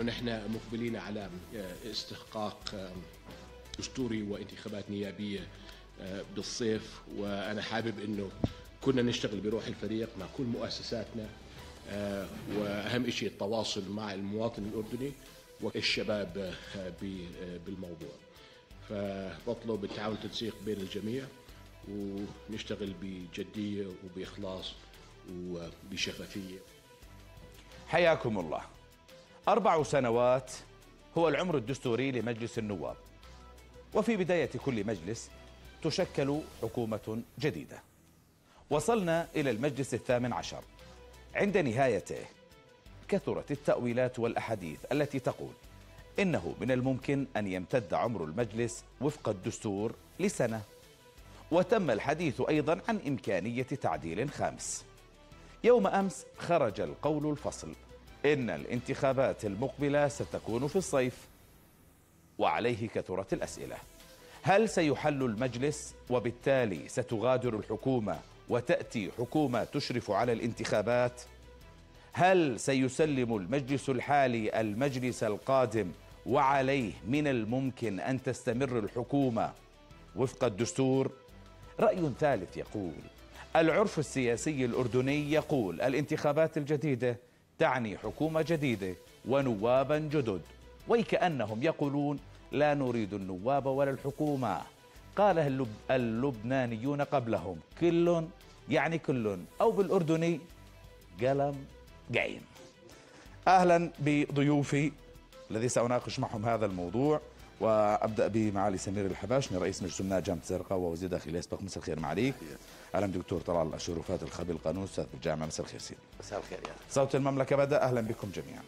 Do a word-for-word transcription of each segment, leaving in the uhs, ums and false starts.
نحن مقبلين على استحقاق دستوري وانتخابات نيابية بالصيف، وأنا حابب أنه كنا نشتغل بروح الفريق مع كل مؤسساتنا، وأهم شيء التواصل مع المواطن الأردني والشباب بالموضوع. فبطلب التعاون والتنسيق بين الجميع ونشتغل بجدية وبإخلاص وبشفافية. حياكم الله. أربع سنوات هو العمر الدستوري لمجلس النواب، وفي بداية كل مجلس تشكل حكومة جديدة. وصلنا إلى المجلس الثامن عشر. عند نهايته كثرت التأويلات والأحاديث التي تقول إنه من الممكن أن يمتد عمر المجلس وفق الدستور لسنة، وتم الحديث أيضا عن إمكانية تعديل خامس. يوم أمس خرج القول الفصل إن الانتخابات المقبلة ستكون في الصيف، وعليه كثرت الأسئلة. هل سيحل المجلس وبالتالي ستغادر الحكومة وتأتي حكومة تشرف على الانتخابات؟ هل سيسلم المجلس الحالي المجلس القادم وعليه من الممكن أن تستمر الحكومة وفق الدستور؟ رأي ثالث يقول العرف السياسي الأردني يقول الانتخابات الجديدة تعني حكومة جديدة ونوابا جدد، وكأنهم يقولون لا نريد النواب ولا الحكومة. قالها اللب... اللبنانيون قبلهم، كل يعني كل، أو بالأردني قلم قايم. أهلا بضيوفي الذي سأناقش معهم هذا الموضوع، وأبدأ بمعالي سمير الحباشني رئيس مجلس أمناء جامعة الزرقاء ووزير داخلية أسبق. مساء الخير معاليك. أهلا دكتور طلال الشرفات الخبير القانون أستاذ بالجامعة. مساء الخير سيدي. مساء الخير يا صوت المملكة بدأ. أهلا بكم جميعا.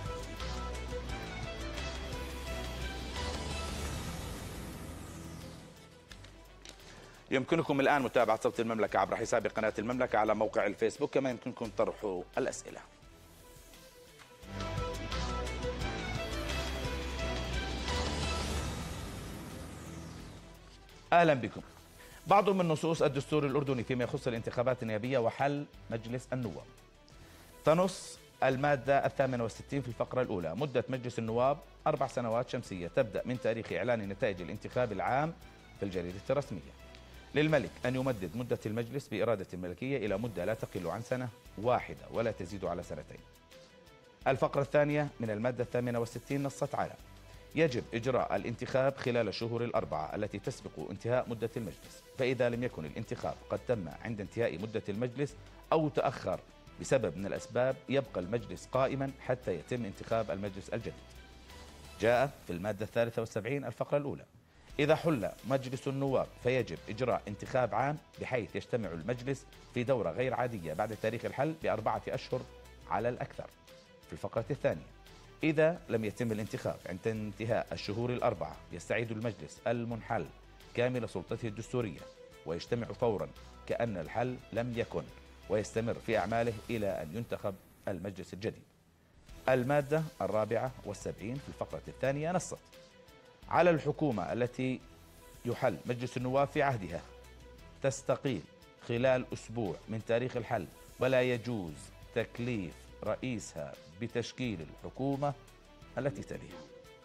يمكنكم الآن متابعة صوت المملكة عبر حساب قناة المملكة على موقع الفيسبوك، كما يمكنكم طرح الأسئلة. أهلا بكم. بعض من نصوص الدستور الأردني فيما يخص الانتخابات النيابية وحل مجلس النواب. تنص المادة الثامنة والستين في الفقرة الأولى مدة مجلس النواب أربع سنوات شمسية تبدأ من تاريخ إعلان نتائج الانتخاب العام في الجريدة الرسمية. للملك أن يمدد مدة المجلس بإرادة الملكية إلى مدة لا تقل عن سنة واحدة ولا تزيد على سنتين. الفقرة الثانية من المادة الثامنة والستين نصت على يجب إجراء الانتخاب خلال الشهور الأربعة التي تسبق انتهاء مدة المجلس، فإذا لم يكن الانتخاب قد تم عند انتهاء مدة المجلس أو تأخر بسبب من الأسباب يبقى المجلس قائما حتى يتم انتخاب المجلس الجديد. جاء في المادة الثالثة والسبعين الفقرة الأولى إذا حل مجلس النواب فيجب إجراء انتخاب عام بحيث يجتمع المجلس في دورة غير عادية بعد تاريخ الحل بأربعة أشهر على الأكثر. في الفقرة الثانية إذا لم يتم الانتخاب عند انتهاء الشهور الأربعة يستعيد المجلس المنحل كامل سلطته الدستورية ويجتمع فورا كأن الحل لم يكن، ويستمر في أعماله إلى أن ينتخب المجلس الجديد. المادة الرابعة والسبعين في الفقرة الثانية نصت على الحكومة التي يحل مجلس النواب في عهدها تستقيل خلال أسبوع من تاريخ الحل، ولا يجوز تكليف رئيسها بتشكيل الحكومة التي تليها.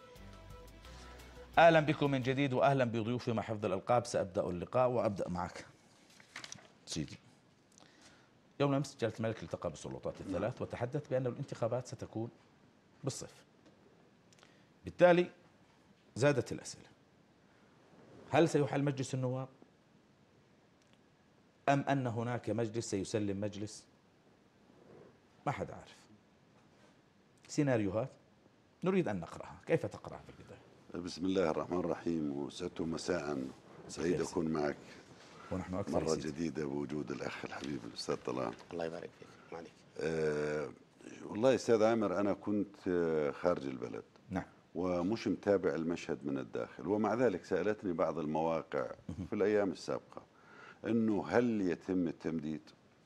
أهلا بكم من جديد وأهلا بضيوفي مع حفظ الألقاب. سأبدأ اللقاء وأبدأ معك سيدي. يوم أمس جلالة الملك التقى بالسلطات الثلاث وتحدث بأن الانتخابات ستكون بالصيف، بالتالي زادت الأسئلة. هل سيحل مجلس النواب أم أن هناك مجلس سيسلم مجلس؟ ما حد عارف. سيناريوهات نريد أن نقرأها، كيف تقرأها في البداية؟ بسم الله الرحمن الرحيم، وسعدت مساء، سعيد أكون معك ونحن أكثر مرة سيدي. جديدة بوجود الأخ الحبيب الأستاذ طلال. الله يبارك فيك. معليك. أه والله أستاذ عامر أنا كنت خارج البلد، نعم، ومش متابع المشهد من الداخل، ومع ذلك سألتني بعض المواقع في الأيام السابقة أنه هل يتم التمديد،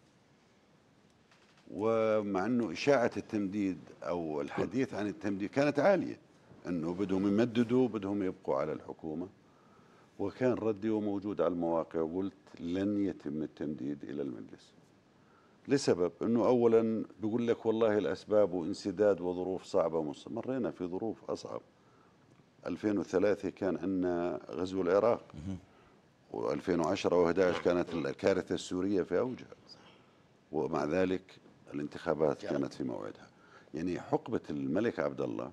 ومع أنه إشاعة التمديد أو الحديث عن التمديد كانت عالية، أنه بدهم يمددوا بدهم يبقوا على الحكومة، وكان ردي وموجود على المواقع وقلت لن يتم التمديد إلى المجلس. لسبب أنه أولا بيقول لك والله الأسباب وانسداد وظروف صعبة، مرينا في ظروف أصعب. ألفين وثلاثة كان عندنا غزو العراق، وألفين وعشرة وأحد عشر كانت الكارثة السورية في أوجها، ومع ذلك الانتخابات كانت في موعدها. يعني حقبة الملك عبد الله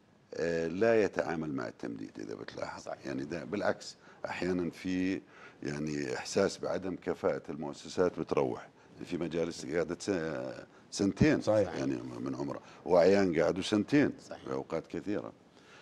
لا يتعامل مع التمديد إذا بتلاحظ، يعني ده بالعكس أحيانا في يعني إحساس بعدم كفاءة المؤسسات بتروح في مجالس قعدت سنتين صحيح. يعني من عمره، وأعيان قعدوا سنتين صحيح. في أوقات كثيرة.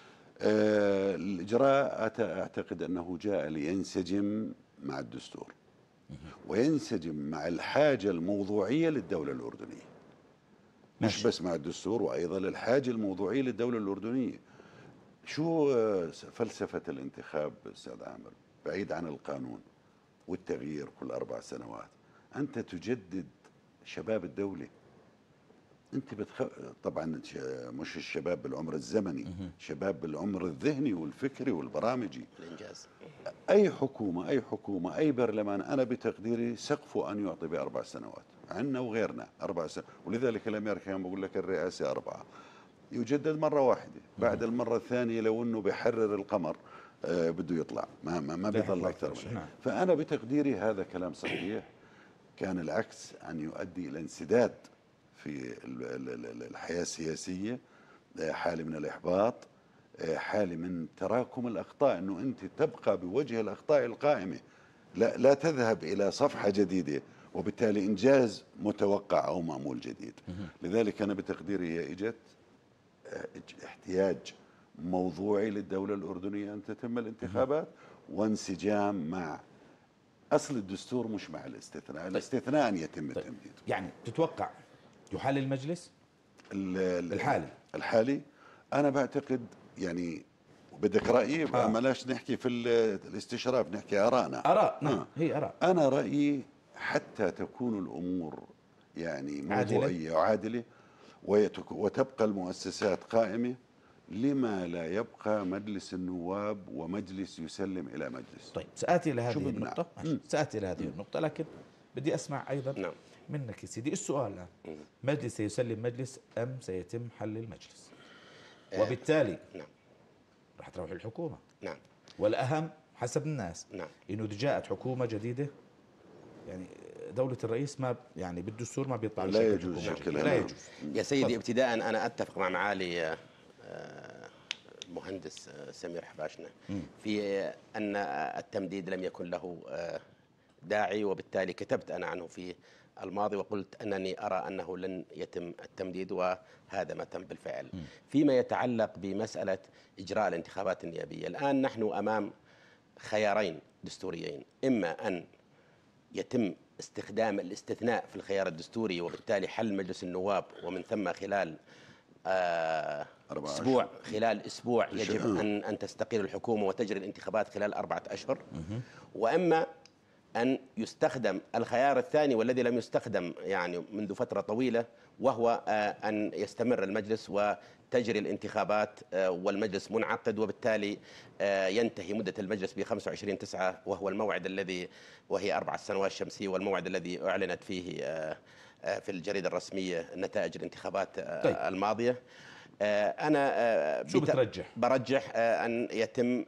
آه الإجراء أعتقد أنه جاء لينسجم مع الدستور وينسجم مع الحاجة الموضوعية للدولة الأردنية، مش بس مع الدستور، وأيضا الحاجة الموضوعية للدولة الأردنية. شو فلسفة الانتخاب أستاذ عامر؟ بعيد عن القانون والتغيير كل أربع سنوات، أنت تجدد شباب الدولة. أنت بتخ... طبعا مش الشباب بالعمر الزمني، شباب بالعمر الذهني والفكري والبرامجي. الإنجاز. أي حكومة أي حكومة أي برلمان أنا بتقديري سقفه أن يعطي بأربع سنوات، عنا وغيرنا أربع سنوات، ولذلك الأمريكان بقول لك الرئاسة أربعة، يجدد مرة واحدة، بعد المرة الثانية لو أنه بيحرر القمر آه بده يطلع، ما ما, ما بيضل أكثر منه. فأنا بتقديري هذا كلام صحيح، كان العكس أن يؤدي إلى انسداد في الحياة السياسية، حالة من الإحباط، حالة من تراكم الأخطاء، أنه أنت تبقى بوجه الأخطاء القائمة، لا, لا تذهب إلى صفحة جديدة، وبالتالي إنجاز متوقع أو معمول جديد. لذلك أنا بتقديري هي إجت احتياج موضوعي للدولة الأردنية أن تتم الانتخابات وانسجام مع أصل الدستور، مش مع الاستثناء. طيب. الاستثناء أن يتم طيب. التمديد. يعني تتوقع يحل المجلس الحالي الحالي أنا بعتقد يعني بدك رأيي آه. بلاش نحكي في الاستشراف، نحكي آراءنا. آراء نعم آه. هي آراء. أنا رأيي حتى تكون الأمور يعني موضوعية وعادلة وتبقى المؤسسات قائمة، لما لا يبقى مجلس النواب ومجلس يسلم إلى مجلس؟ طيب سآتي إلى هذه النقطة، سآتي إلى هذه النقطة، لكن بدي أسمع أيضا نعم. منك يا سيدي. السؤال الآن، مجلس سيسلم مجلس أم سيتم حل المجلس؟ وبالتالي نعم راح تروح الحكومة. نعم. والأهم حسب الناس نعم إنه جاءت حكومة جديدة، يعني دولة الرئيس ما يعني بالدستور ما بيطلع لا يجوز شكلها. لا يجوز. يا سيدي ابتداء أنا أتفق مع معالي المهندس سمير حباشنا في أن التمديد لم يكن له داعي، وبالتالي كتبت أنا عنه في الماضي وقلت أنني أرى أنه لن يتم التمديد، وهذا ما تم بالفعل. م. فيما يتعلق بمسألة إجراء الانتخابات النيابية، الآن نحن أمام خيارين دستوريين، إما أن يتم استخدام الاستثناء في الخيار الدستوري وبالتالي حل مجلس النواب، ومن ثم خلال آه أسبوع خلال أسبوع يجب أن أن تستقيل الحكومة وتجري الانتخابات خلال أربعة أشهر، وإما أن يستخدم الخيار الثاني والذي لم يستخدم يعني منذ فترة طويلة، وهو أن يستمر المجلس وتجري الانتخابات والمجلس منعقد، وبالتالي ينتهي مدة المجلس ب خمسة وعشرين تسعة، وهو الموعد الذي وهي أربع سنوات شمسية، والموعد الذي أعلنت فيه في الجريدة الرسمية نتائج الانتخابات طيب. الماضية. أنا شو بترجح؟ برجح أن يتم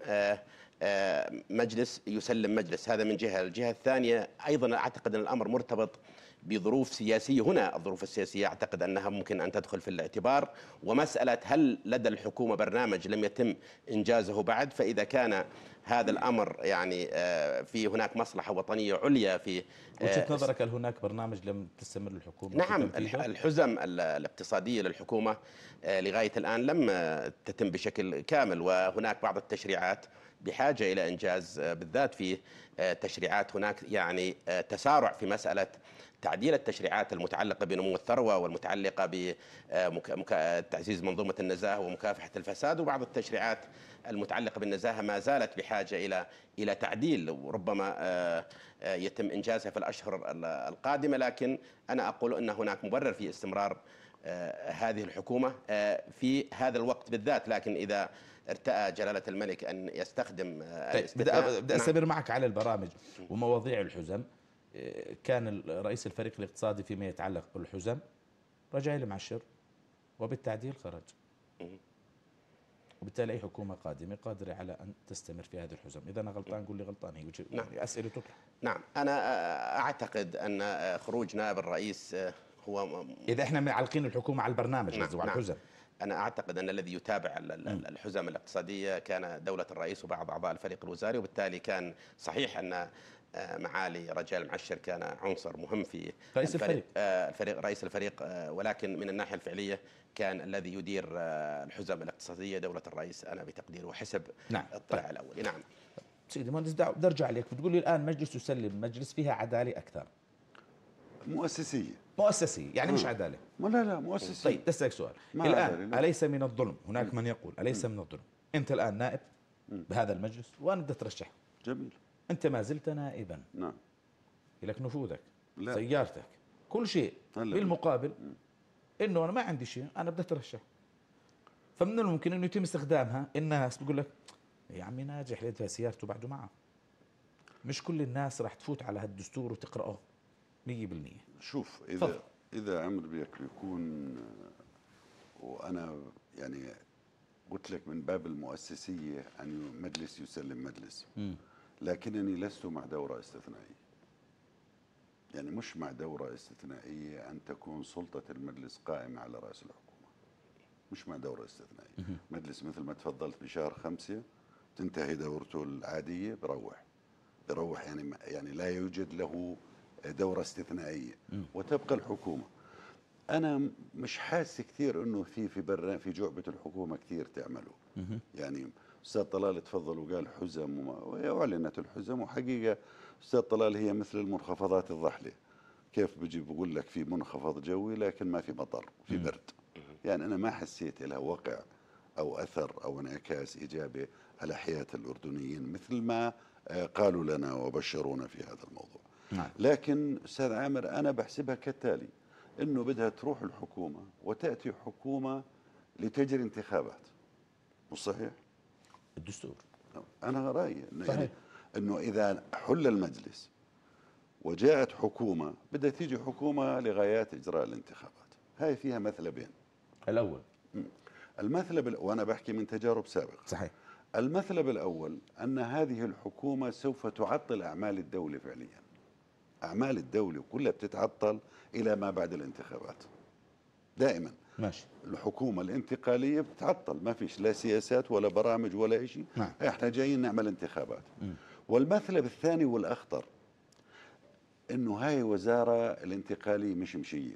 مجلس يسلم مجلس، هذا من جهة. الجهة الثانية أيضا أعتقد أن الأمر مرتبط بظروف سياسية، هنا الظروف السياسية أعتقد أنها ممكن أن تدخل في الاعتبار، ومسألة هل لدى الحكومة برنامج لم يتم إنجازه بعد، فإذا كان هذا الأمر يعني في هناك مصلحة وطنية عليا في وجهة نظرك، هل هناك برنامج لم تستمر الحكومة؟ نعم، الحزم الاقتصادية للحكومة لغاية الآن لم تتم بشكل كامل، وهناك بعض التشريعات بحاجة إلى إنجاز، بالذات في تشريعات هناك يعني تسارع في مسألة تعديل التشريعات المتعلقة بنمو الثروة والمتعلقة بتعزيز منظومة النزاهة ومكافحة الفساد، وبعض التشريعات المتعلقة بالنزاهة ما زالت بحاجة إلى إلى تعديل، وربما يتم إنجازها في الأشهر القادمة. لكن أنا أقول أن هناك مبرر في استمرار هذه الحكومة في هذا الوقت بالذات، لكن إذا ارتأى جلالة الملك أن يستخدم طيب بدأ بدأ أستمر معك على البرامج ومواضيع الحزم. كان رئيس الفريق الاقتصادي فيما يتعلق بالحزم رجع المعشر وبالتعديل خرج، وبالتالي أي حكومة قادمة قادرة على أن تستمر في هذه الحزم. إذا أنا غلطان قول لي غلطان، هي نعم. أسئلة تطرح. نعم، أنا أعتقد أن خروج نائب الرئيس هو إذا إحنا معلقين الحكومة على البرنامج نعم. وعلى الحزم. أنا أعتقد أن الذي يتابع الحزم الاقتصادية كان دولة الرئيس وبعض أعضاء الفريق الوزاري، وبالتالي كان صحيح أن معالي رجال المعشر كان عنصر مهم في رئيس الفريق, الفريق رئيس الفريق، ولكن من الناحية الفعلية كان الذي يدير الحزم الاقتصادية دولة الرئيس أنا بتقدير وحسب نعم. الطلع طيب. الأولي. نعم سيدي مهندس، بدي أرجع عليك، بتقول لي الآن مجلس يسلم مجلس فيها عدالة أكثر، مؤسسية مؤسسية يعني مم. مش عدالة. ما لا لا مؤسسية. طيب تسألك سؤال الآن، أليس من الظلم، هناك من يقول أليس من الظلم أنت الآن نائب بهذا المجلس وأنا بدي أترشح، جميل، أنت ما زلت نائبا، نعم، لك نفوذك، لا. سيارتك، كل شيء، هلا. بالمقابل إنه أنا ما عندي شيء، أنا بدي أترشح، فمن الممكن إنه يتم استخدامها. الناس بقول لك يا عمي ناجح لقيت سيارته بعده معه. مش كل الناس راح تفوت على هالدستور وتقرأه مية بالمية. شوف إذا فضل. إذا أمر بك يكون، وأنا يعني قلت لك من باب المؤسسية أن مجلس يسلم مجلس، م. لكنني لست مع دورة استثنائية، يعني مش مع دورة استثنائية أن تكون سلطة المجلس قائمة على رأس الحكومة، مش مع دورة استثنائية. م. مجلس مثل ما تفضلت بشهر خمسة تنتهي دورته العادية بروح بروح يعني يعني لا يوجد له دورة استثنائية م. وتبقى الحكومة. أنا مش حاسس كثير إنه في في برا في جعبة الحكومة كثير تعمله. م. يعني أستاذ طلال تفضل وقال حزم وأعلنت الحزم، وحقيقة أستاذ طلال هي مثل المنخفضات الضحلة، كيف بيجي بقول لك في منخفض جوي لكن ما في مطر في م. برد. يعني أنا ما حسيت لها وقع أو أثر أو انعكاس إيجابي على حياة الأردنيين مثل ما قالوا لنا وبشرونا في هذا الموضوع. نعم. لكن أستاذ عامر أنا بحسبها كالتالي، إنه بدها تروح الحكومة وتأتي حكومة لتجري انتخابات، مش صحيح؟ الدستور أنا رأيي إنه, يعني إنه إذا حل المجلس وجاءت حكومة بدها تيجي حكومة لغايات إجراء الانتخابات. هاي فيها مثلبين. الأول المثلب، وأنا بحكي من تجارب سابقة، صحيح. المثلب الأول أن هذه الحكومة سوف تعطل أعمال الدولة فعليا. أعمال الدولة كلها بتتعطل إلى ما بعد الانتخابات دائما. ماشي. الحكومة الانتقالية بتتعطل، ما فيش لا سياسات ولا برامج ولا شيء. نعم. احنا جايين نعمل انتخابات. م. والمثلب الثاني والأخطر إنه هاي وزارة الانتقالية مش مشية.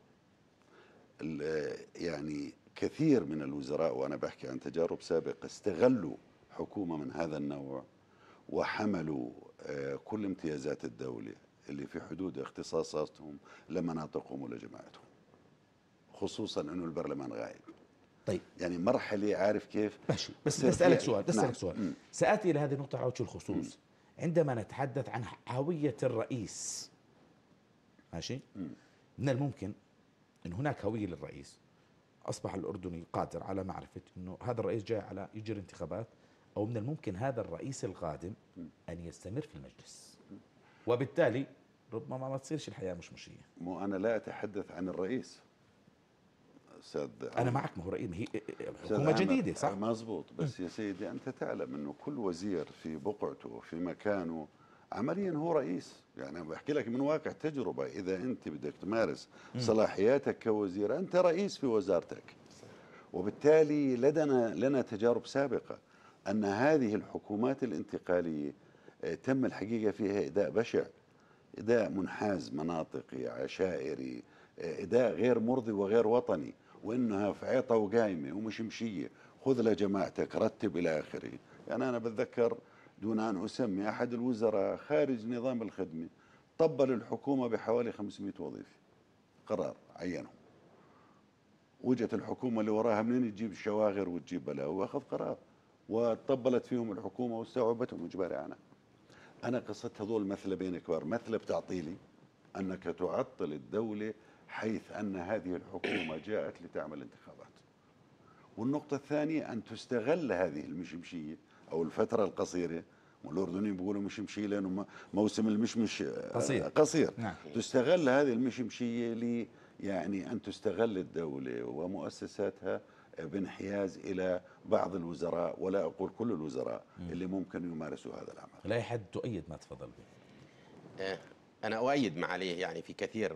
يعني كثير من الوزراء، وأنا بحكي عن تجارب سابقة، استغلوا حكومة من هذا النوع وحملوا كل امتيازات الدولة اللي في حدود اختصاصاتهم لمناطقهم ولجماعتهم، خصوصا أنه البرلمان غائب. طيب يعني مرحلة، عارف كيف؟ ماشي. بس بسألك سؤال بسألك نعم. سؤال سآتي إلى هذه النقطة على وجه الخصوص. م. عندما نتحدث عن هوية الرئيس، ماشي، م. من الممكن أن هناك هوية للرئيس، أصبح الأردني قادر على معرفة أنه هذا الرئيس جاي على يجري انتخابات، أو من الممكن هذا الرئيس القادم أن يستمر في المجلس، وبالتالي ربما ما تصيرش الحياة مش مشية. مو أنا لا أتحدث عن الرئيس أستاذ، أنا معك، ما هو رئيس، هي حكومة جديدة صح؟ مزبوط، بس يا سيدي أنت تعلم أنه كل وزير في بقعته وفي مكانه عمليا هو رئيس. يعني أنا بحكي لك من واقع تجربة، إذا أنت بدك تمارس صلاحياتك كوزير أنت رئيس في وزارتك، وبالتالي لدينا لنا تجارب سابقة أن هذه الحكومات الانتقالية تم الحقيقة فيها إداء بشع، إداء منحاز مناطقي عشائري، إداء غير مرضي وغير وطني، وإنها في عيطة وقايمة ومش مشية، خذ لجماعتك رتب إلى آخره. يعني أنا بتذكر دون أن أسمي أحد الوزراء خارج نظام الخدمة طبل الحكومة بحوالي خمسمائة وظيفة، قرار عينهم، وجت الحكومة اللي وراها منين تجيب الشواغر وتجيب بلاوي، واخذ قرار وطبلت فيهم الحكومة واستوعبتهم إجباري عنها. أنا قصدت هذول مثلبين كبار، مثلب تعطيلي أنك تعطل الدولة حيث أن هذه الحكومة جاءت لتعمل انتخابات، والنقطة الثانية أن تستغل هذه المشمشية أو الفترة القصيرة والاردنيين بيقولوا مشمشيه لانه موسم المشمش قصير, قصير. نعم. تستغل هذه المشمشيه ل يعني ان تستغل الدوله ومؤسساتها بانحياز الى بعض الوزراء، ولا اقول كل الوزراء م. اللي ممكن يمارسوا هذا العمل. لا حد تؤيد ما تفضل به؟ انا اؤيد معاليه يعني في كثير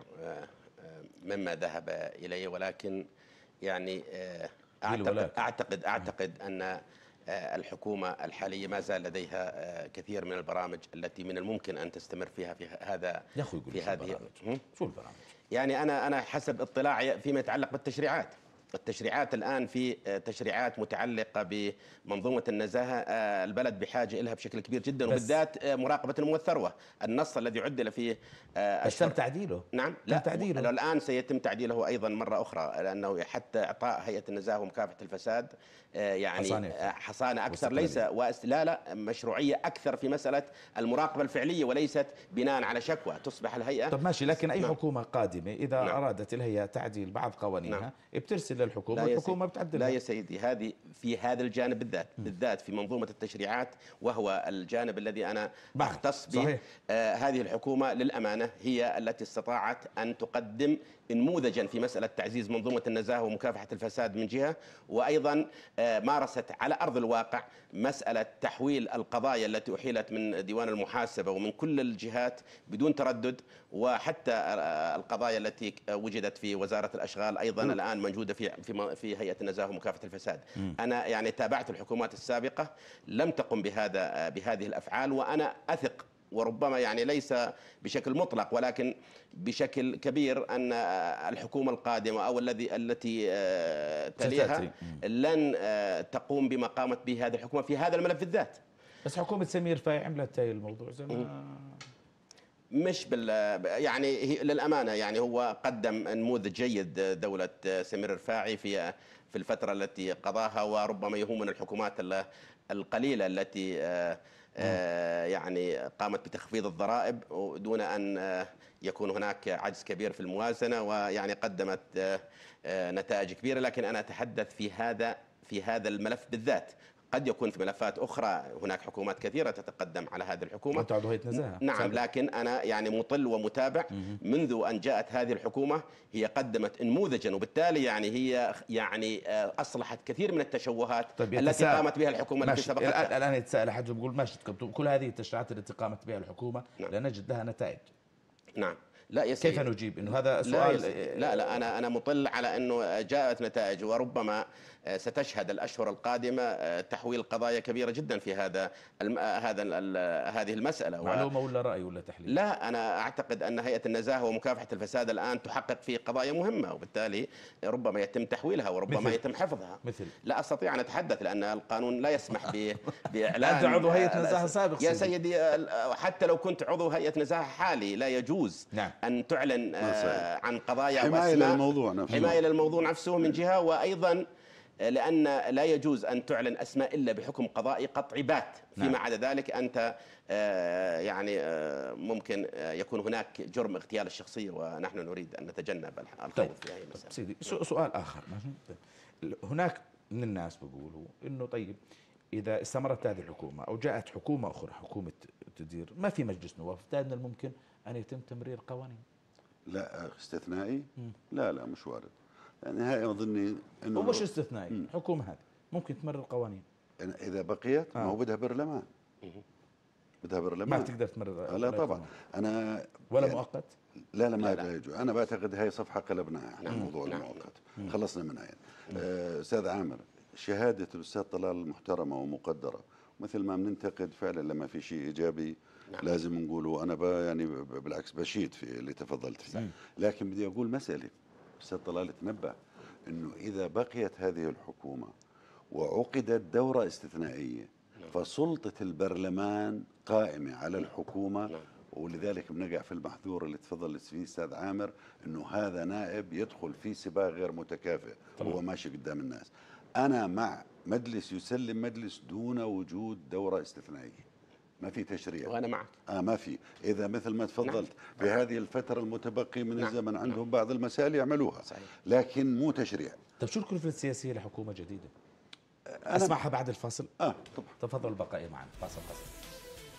مما ذهب اليه، ولكن يعني اعتقد اعتقد اعتقد ان الحكومة الحالية ما زال لديها كثير من البرامج التي من الممكن أن تستمر فيها في هذا يا أخوي في هذه. شو البرامج؟ يعني أنا أنا حسب اطلاعي فيما يتعلق بالتشريعات، التشريعات الآن في تشريعات متعلقة بمنظومة النزاهة البلد بحاجة لها بشكل كبير جدا، وبالذات مراقبة النمو والثروة. النص الذي عدل فيه بس تم تعديله. نعم، لا تعديله الآن سيتم تعديله أيضا مرة أخرى، لأنه حتى إعطاء هيئة النزاهة ومكافحة الفساد يعني حصانة, حصانة أكثر، ليس لا لا مشروعية أكثر في مسألة المراقبة الفعلية، وليست بناء على شكوى تصبح الهيئة. طب ماشي، لكن أي نعم. حكومة قادمة إذا نعم. أرادت الهيئة تعديل بعض قوانينها نعم. بترسل للحكومة، الحكومة بتعدلها. لا يا سيدي، هذه في هذا الجانب بالذات م. بالذات في منظومة التشريعات، وهو الجانب الذي أنا أختص به. آه هذه الحكومة للأمانة هي التي استطاعت أن تقدم نموذجا في مسألة تعزيز منظومة النزاهة ومكافحة الفساد من جهة، وأيضا مارست على أرض الواقع مسألة تحويل القضايا التي أحيلت من ديوان المحاسبة ومن كل الجهات بدون تردد، وحتى القضايا التي وجدت في وزارة الأشغال أيضا م. الآن موجودة في في في هيئة النزاهة ومكافحة الفساد. م. أنا يعني تابعت الحكومات السابقة لم تقم بهذا بهذه الأفعال، وأنا أثق وربما يعني ليس بشكل مطلق ولكن بشكل كبير أن الحكومة القادمة أو الذي التي تليها لن تقوم بما قامت به هذه الحكومة في هذا الملف بالذات. بس حكومة سمير فاي عملت هاي الموضوع زمان. مش بال يعني للأمانة يعني هو قدم نموذج جيد دولة سمير الرفاعي في في الفترة التي قضاها، وربما هو من الحكومات القليلة التي آه يعني قامت بتخفيض الضرائب دون أن آه يكون هناك عجز كبير في الموازنة، ويعني قدمت آه آه نتائج كبيرة. لكن أنا أتحدث في هذا في هذا الملف بالذات. قد يكون في ملفات أخرى هناك حكومات كثيرة تتقدم على هذه الحكومة. نعم سابق. لكن أنا يعني مطل ومتابع منذ أن جاءت هذه الحكومة، هي قدمت نموذجا، وبالتالي يعني هي يعني أصلحت كثير من التشوهات طيب التي قامت بها الحكومة التي سبقتها. الآن يتساءل أحد بيقول ماشي، كل هذه التشريعات التي قامت بها الحكومة نعم. لا نجد لها نتائج. نعم لا يا كيف نجيب انه هذا سؤال؟ لا, لا لا انا انا مطل على انه جاءت نتائج، وربما ستشهد الاشهر القادمه تحويل قضايا كبيره جدا في هذا الم... هذا ال... هذه المساله. معلومه و... ولا راي ولا تحليل؟ لا انا اعتقد ان هيئه النزاهه ومكافحه الفساد الان تحقق في قضايا مهمه، وبالتالي ربما يتم تحويلها وربما مثل. يتم حفظها. مثل لا استطيع ان اتحدث لان القانون لا يسمح ب... باعلان. انت عضو هيئه نزاهه سابق يا سيدي، حتى لو كنت عضو هيئه نزاهه حالي لا يجوز نعم. ان تعلن عن قضايا حماية للموضوع نفسه حماية للموضوع نفسه من جهة، وأيضا لأن لا يجوز أن تعلن أسماء إلا بحكم قضائي قطعي بات. فيما نعم. عدا ذلك أنت يعني ممكن يكون هناك جرم اغتيال الشخصية، ونحن نريد أن نتجنب الخوض طيب. في هذه المسألة. سيدي سؤال آخر، هناك من الناس بيقولوا إنه طيب إذا استمرت هذه الحكومة أو جاءت حكومة أخرى حكومة تدير ما في مجلس نواب، من الممكن أن يتم تمرير قوانين. لا استثنائي؟ لا لا مش وارد. يعني هاي اظني انه هو مش استثنائي، الحكومه هذه ممكن تمرر قوانين اذا بقيت. آه. ما هو بدها برلمان، بدها برلمان، ما بتقدر تمرر. آه لا طبعا. انا ولا يعني مؤقت. لا لا ما يجوز. انا بعتقد هاي صفحه قلبناها احنا موضوع المؤقت خلصنا منها يعني. آه استاذ عامر، شهاده الاستاذ طلال المحترمه ومقدره، مثل ما بننتقد فعلا لما في شيء ايجابي نعم. لازم نقوله. انا يعني بالعكس بشيد في اللي تفضلت فيه، لكن بدي اقول مساله. استاذ طلال تنبه انه اذا بقيت هذه الحكومه وعقدت دوره استثنائيه نعم. فسلطه البرلمان قائمه على الحكومه نعم. ولذلك بنقع في المحذور اللي تفضلت فيه استاذ عامر، انه هذا نائب يدخل في سباق غير متكافئ وهو ماشي قدام الناس. انا مع مجلس يسلم مجلس دون وجود دوره استثنائيه، ما في تشريع. وانا معك. اه ما في. اذا مثل ما تفضلت نعم. بهذه الفتره المتبقيه من نعم. الزمن عندهم نعم. بعض المسائل يعملوها صحيح. لكن مو تشريع. طيب شو الكلفه السياسيه لحكومه جديده؟ اسمعها بعد الفاصل. اه طبعا. تفضل البقاء معنا. فاصل قصير.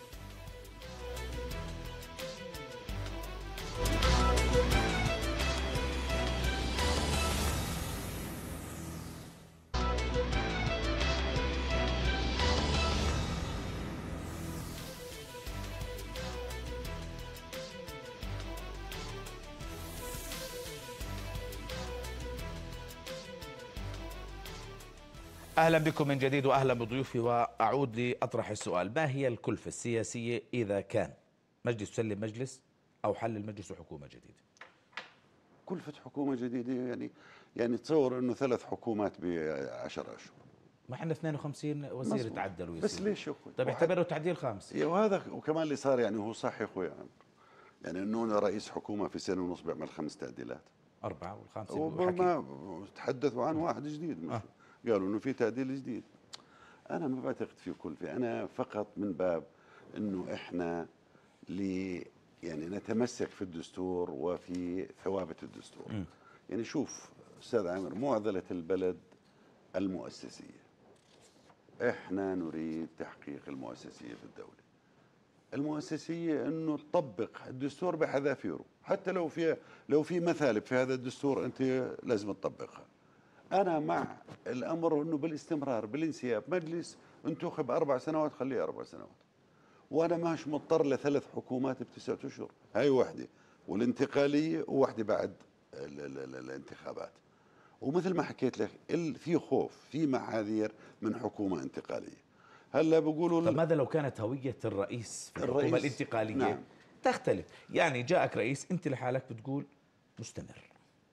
أهلا بكم من جديد وأهلا بضيوفي، وأعود لأطرح السؤال: ما هي الكلفة السياسية إذا كان مجلس يسلم مجلس أو حل المجلس وحكومة جديدة؟ كلفة حكومة جديدة يعني يعني تصور انه ثلاث حكومات بعشر اشهر. ما احنا اثنين وخمسين وزير مزبوط. تعدلوا بس ليش يا اخوي؟ طيب اعتبره تعديل خامس. إيه، وهذا وكمان اللي صار يعني هو صح يا اخوي، يعني, يعني انه رئيس حكومة في سنة ونص بيعمل خمس تعديلات. أربعة والخامسة وما تحدثوا عن واحد جديد، مش آه. قالوا انه في تعديل جديد. انا ما بعتقد في كلفة، انا فقط من باب انه احنا لي يعني نتمسك في الدستور وفي ثوابت الدستور. م. يعني شوف استاذ عامر، معضلة البلد المؤسسية، احنا نريد تحقيق المؤسسية في الدولة. المؤسسية انه تطبق الدستور بحذافيره، حتى لو في لو في مثالب في هذا الدستور انت لازم تطبقها. انا مع الامر انه بالاستمرار بالانسياب، مجلس انتخب اربع سنوات خليه اربع سنوات، وانا ماش مضطر لثلاث حكومات بتسعة اشهر، هاي وحده والانتقاليه وواحده بعد ال ال ال الانتخابات. ومثل ما حكيت لك في خوف، في محاذير من حكومه انتقاليه. هلا بيقولوا طب ماذا لو كانت هويه الرئيس في الحكومه الرئيس الانتقاليه؟ نعم. تختلف، يعني جاءك رئيس انت لحالك بتقول مستمر،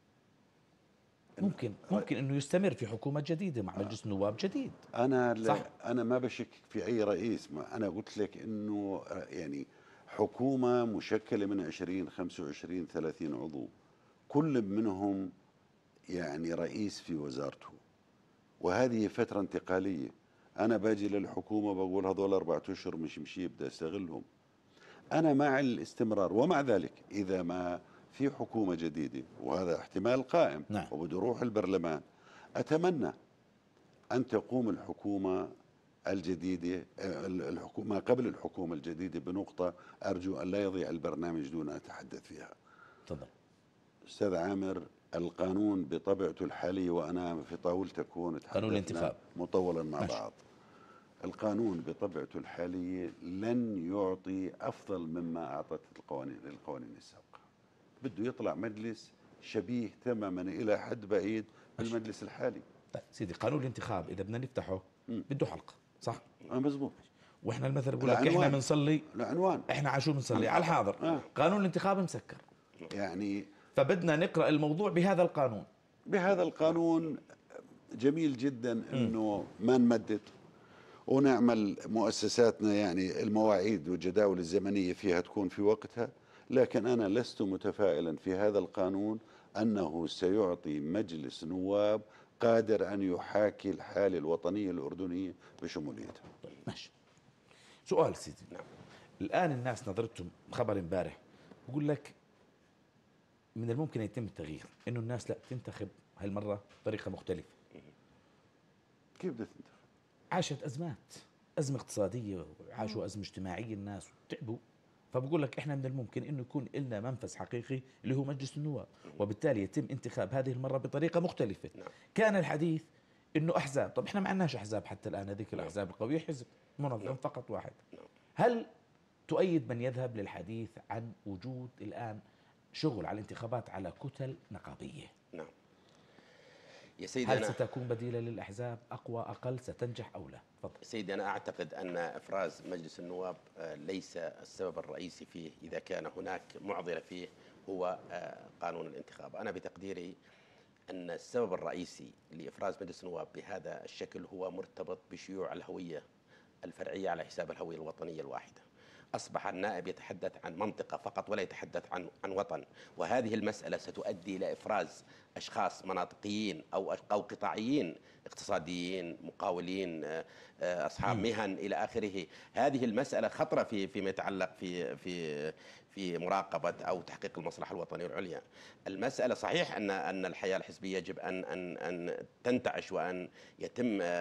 ممكن ممكن انه يستمر في حكومه جديده مع مجلس نواب جديد. انا صح؟ انا ما بشكك في اي رئيس، ما انا قلت لك انه يعني حكومه مشكله من عشرين خمسة وعشرين ثلاثين عضو، كل منهم يعني رئيس في وزارته، وهذه فتره انتقاليه. انا باجي للحكومه بقول هذول اربعة اشهر مش مشي، بدي استغلهم. انا مع الاستمرار، ومع ذلك اذا ما في حكومه جديده، وهذا احتمال قائم، نعم. وبده يروح البرلمان، اتمنى أن تقوم الحكومة الجديدة الحكومة قبل الحكومة الجديدة بنقطة أرجو أن لا يضيع البرنامج دون أن أتحدث فيها. تفضل. أستاذ عامر، القانون بطبيعته الحالية، وأنا في طاولة أكون قانون الانتخاب مطولا مع ماشي. بعض. القانون بطبيعته الحالية لن يعطي أفضل مما أعطت القوانين القوانين السابقة. بده يطلع مجلس شبيه تماما إلى حد بعيد بالمجلس الحالي. طيب سيدي، قانون الانتخاب اذا بدنا نفتحه بده حلقه، صح؟ اه مزبوط. واحنا المثل بقول لك احنا بنصلي العنوان، احنا على شو بنصلي؟ على الحاضر. آه. قانون الانتخاب مسكر، يعني فبدنا نقرا الموضوع بهذا القانون. بهذا القانون جميل جدا انه ما نمدد ونعمل مؤسساتنا، يعني المواعيد والجداول الزمنيه فيها تكون في وقتها، لكن انا لست متفائلا في هذا القانون انه سيعطي مجلس نواب قادر أن يحاكي الحالة الوطنية الأردنية بشموليتها. طيب ماشي. سؤال سيدي، نعم. الآن الناس نظرتهم خبر امبارح بقول لك من الممكن يتم التغيير، إنه الناس لا تنتخب هالمرة بطريقة مختلفة. كيف بدها تنتخب؟ عاشت أزمات، أزمة اقتصادية وعاشوا أزمة اجتماعية الناس وتعبوا، فبقول لك احنا من الممكن انه يكون لنا منفذ حقيقي اللي هو مجلس النواب، وبالتالي يتم انتخاب هذه المره بطريقه مختلفه. نعم. كان الحديث انه احزاب، طب احنا ما عندناش احزاب حتى الان، هذيك الاحزاب القويه حزب منظم. نعم. فقط واحد. نعم. هل تؤيد من يذهب للحديث عن وجود الان شغل على الانتخابات على كتل نقابيه؟ نعم يا سيدي، هل ستكون بديلة للأحزاب أقوى أقل، ستنجح أو لا؟ تفضل. سيدي، أنا أعتقد أن إفراز مجلس النواب ليس السبب الرئيسي فيه، إذا كان هناك معضلة فيه هو قانون الانتخاب. أنا بتقديري أن السبب الرئيسي لإفراز مجلس النواب بهذا الشكل هو مرتبط بشيوع الهوية الفرعية على حساب الهوية الوطنية الواحدة. أصبح النائب يتحدث عن منطقة فقط ولا يتحدث عن عن وطن، وهذه المسألة ستؤدي إلى إفراز أشخاص مناطقيين أو أو قطاعيين، اقتصاديين، مقاولين، أصحاب مهن إلى آخره. هذه المسألة خطرة في فيما يتعلق في في في مراقبة أو تحقيق المصلحة الوطنية العليا. المسألة صحيح أن أن الحياة الحزبية يجب أن أن أن تنتعش وأن يتم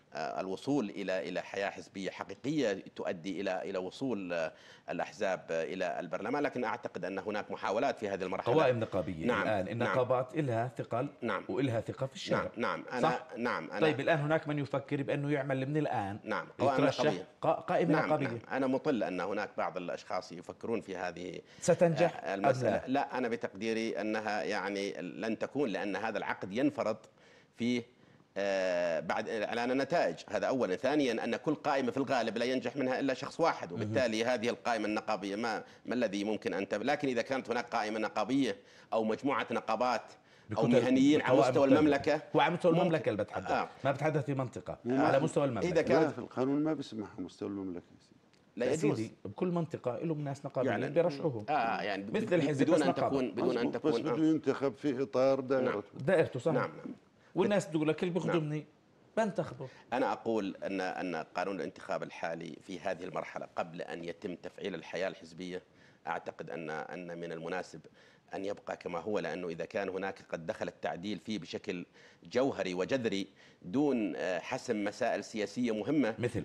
الوصول الى الى حياه حزبيه حقيقيه تؤدي الى الى وصول الاحزاب الى البرلمان، لكن اعتقد ان هناك محاولات في هذه المرحله. قوائم نقابيه نعم الان النقابات نعم لها ثقل نعم والها ثقه في الشارع. نعم نعم أنا صح؟ نعم أنا طيب الان هناك من يفكر بانه يعمل من الان نعم قوائم نقابيه قائمه نعم نقابيه. نعم انا مطل ان هناك بعض الاشخاص يفكرون في هذه ستنجح المساله. لا؟ لا انا بتقديري انها يعني لن تكون، لان هذا العقد ينفرض في آه بعد اعلان النتائج، هذا اولا. ثانيا ان كل قائمه في الغالب لا ينجح منها الا شخص واحد، وبالتالي هذه القائمه النقابيه ما ما الذي ممكن ان تب... لكن اذا كانت هناك قائمه نقابيه او مجموعه نقابات او مهنيين على مستوى المملكه، هو على مستوى المملكه اللي بتحدث آه. ما بتحدث في منطقه آه. على مستوى المملكه. اذا كان في القانون ما بيسمح مستوى المملكه لا يجوز بكل منطقه لهم ناس نقابيين بيرشحوهم اه يعني مثل الحزب بدون ان تكون بدون ان تكون بس بده ينتخب في اطار دائرته. نعم. دائرته صح. نعم نعم. والناس تقول لك اللي بيخدمني نعم. بنتخبه. انا اقول ان ان قانون الانتخاب الحالي في هذه المرحله قبل ان يتم تفعيل الحياه الحزبيه، اعتقد ان ان من المناسب ان يبقى كما هو، لانه اذا كان هناك قد دخل التعديل فيه بشكل جوهري وجذري دون حسم مسائل سياسيه مهمه مثل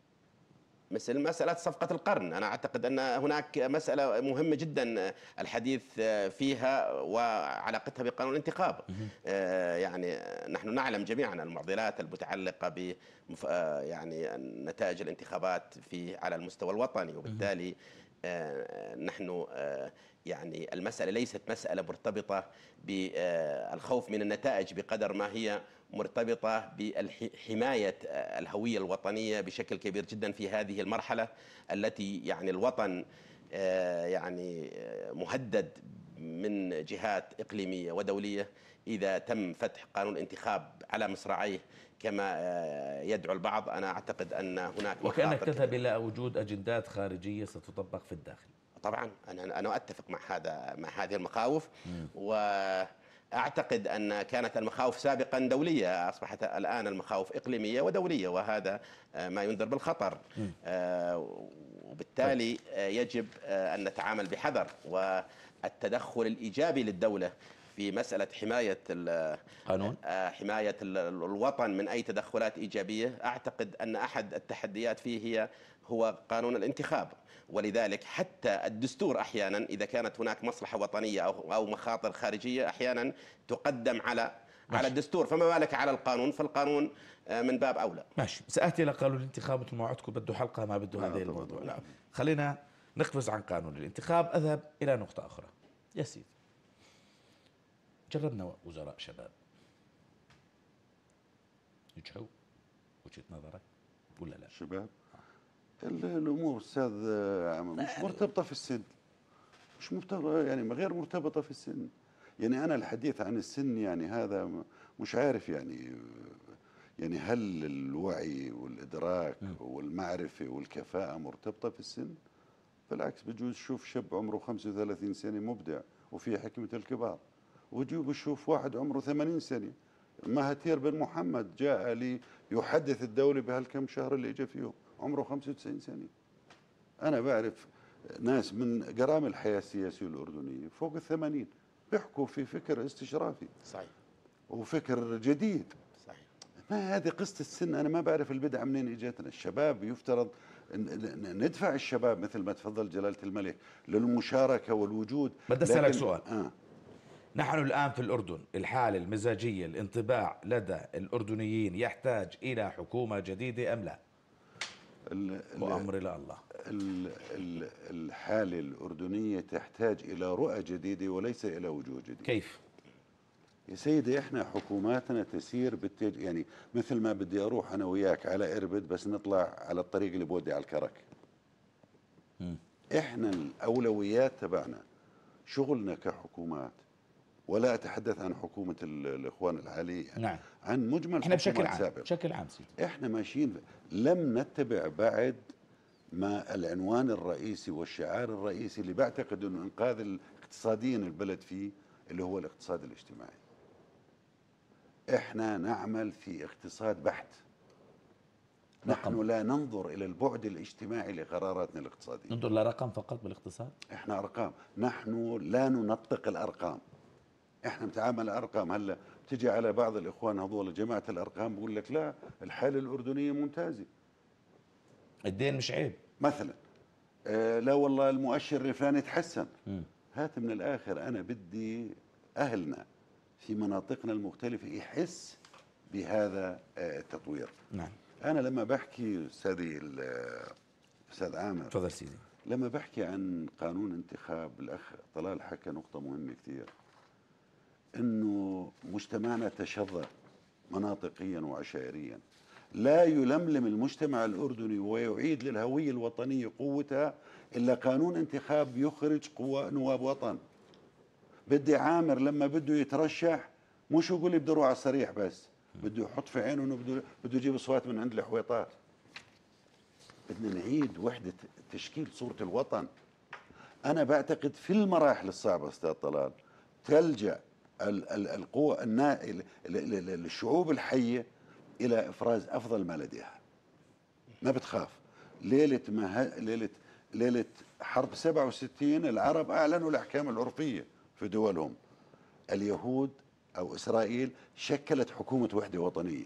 مثل مسألة صفقة القرن. أنا أعتقد أن هناك مسألة مهمة جدا الحديث فيها وعلاقتها بقانون الانتخاب. يعني نحن نعلم جميعا المعضلات المتعلقة ب يعني نتائج الانتخابات في على المستوى الوطني، وبالتالي نحن يعني المسألة ليست مسألة مرتبطة بالخوف من النتائج بقدر ما هي مرتبطة بحماية الهوية الوطنية بشكل كبير جدا في هذه المرحلة التي يعني الوطن يعني مهدد من جهات إقليمية ودولية. إذا تم فتح قانون الانتخاب على مصراعيه كما يدعو البعض، أنا أعتقد أن هناك وكأنك تذهب إلى وجود أجندات خارجية ستطبق في الداخل. طبعا أنا أنا أتفق مع هذا مع هذه المخاوف، وأعتقد أن كانت المخاوف سابقا دولية، أصبحت الآن المخاوف إقليمية ودولية، وهذا ما ينذر بالخطر. وبالتالي يجب أن نتعامل بحذر، والتدخل الإيجابي للدولة في مسألة حماية قانون حماية الوطن من أي تدخلات إيجابية، أعتقد أن أحد التحديات فيه هي هو قانون الانتخاب. ولذلك حتى الدستور أحيانا إذا كانت هناك مصلحة وطنية أو أو مخاطر خارجية أحيانا تقدم على ماشي. على الدستور، فما بالك على القانون؟ فالقانون من باب أولى. ماشي، سأتي إلى قانون الانتخاب مثل ما وعدتكم، بده حلقة ما بده هذا الموضوع. لا خلينا نقفز عن قانون الانتخاب، أذهب إلى نقطة أخرى. يا سيدي، جربنا وزراء شباب، نجحوا وجهة نظرك ولا لا؟ شباب الامور استاذ مش مرتبطه في السن، مش مرتبطه يعني غير مرتبطه في السن. يعني انا الحديث عن السن يعني هذا مش عارف يعني يعني هل الوعي والادراك والمعرفه والكفاءه مرتبطه في السن؟ بالعكس، بجوز شوف شاب عمره خمسة وثلاثين سنه مبدع وفي حكمه الكبار، وجيب بشوف واحد عمره ثمانين سنه. مهاتير بن محمد جاء ليحدث الدوله بهالكم شهر اللي اجى فيهم عمره خمسة وتسعين سنه. انا بعرف ناس من قرام الحياه السياسيه الاردنيه فوق الثمانين بيحكوا في فكر استشرافي صحيح وفكر جديد. صحيح. ما هذه قصه السن، انا ما بعرف البدعه منين اجتنا. الشباب يفترض ندفع الشباب مثل ما تفضل جلاله الملك للمشاركه والوجود. بدي اسالك سؤال. آه. نحن الآن في الأردن الحالة المزاجية، الانطباع لدى الأردنيين يحتاج إلى حكومة جديدة أم لا؟ وأمر إلى الله. الحالة الأردنية تحتاج إلى رؤى جديدة وليس إلى وجوه جديدة. كيف؟ يا سيدي احنا حكوماتنا تسير بالتج... يعني مثل ما بدي أروح أنا وياك على إربد بس نطلع على الطريق اللي بودي على الكرك. م. احنا الأولويات تبعنا شغلنا كحكومات، ولا أتحدث عن حكومة الإخوان الحالية يعني. نعم. عن مجمل احنا بشكل عام سابق. بشكل عام سيدي. احنا ماشيين لم نتبع بعد ما العنوان الرئيسي والشعار الرئيسي اللي بعتقد انه انقاذ الاقتصاديين البلد فيه، اللي هو الاقتصاد الاجتماعي. احنا نعمل في اقتصاد بحت. نحن لا ننظر الى البعد الاجتماعي لقراراتنا الاقتصادية. ننظر لرقم فقط بالاقتصاد؟ احنا ارقام، نحن لا ننطق الارقام. احنا نتعامل ارقام. هلا بتجي على بعض الاخوان هذول جماعه الارقام بقول لك لا الحاله الاردنيه ممتازه، الدين مش عيب مثلا آه لا والله المؤشر الفلاني تحسن. هات من الاخر، انا بدي اهلنا في مناطقنا المختلفه يحس بهذا آه التطوير. نعم. انا لما بحكي استاذي استاذ عامر، تفضل سيدي. لما بحكي عن قانون انتخاب، الاخ طلال حكى نقطه مهمه كثير، انه مجتمعنا تشظى مناطقيا وعشائريا. لا يلملم المجتمع الاردني ويعيد للهويه الوطنيه قوتها الا قانون انتخاب يخرج قوى نواب وطن. بدي عامر لما بده يترشح مش يقول لي بدي اروح على الصريح بس، بده يحط في عينه انه بده بده يجيب اصوات من عند الحويطات. بدنا نعيد وحده تشكيل صوره الوطن. انا بعتقد في المراحل الصعبه استاذ طلال تلجا القوى الشعوب الحيه الى افراز افضل ما لديها. ما بتخاف. ليله ما ليله ليله حرب سبعة وستين العرب اعلنوا الاحكام العرفيه في دولهم. اليهود او اسرائيل شكلت حكومه وحده وطنيه.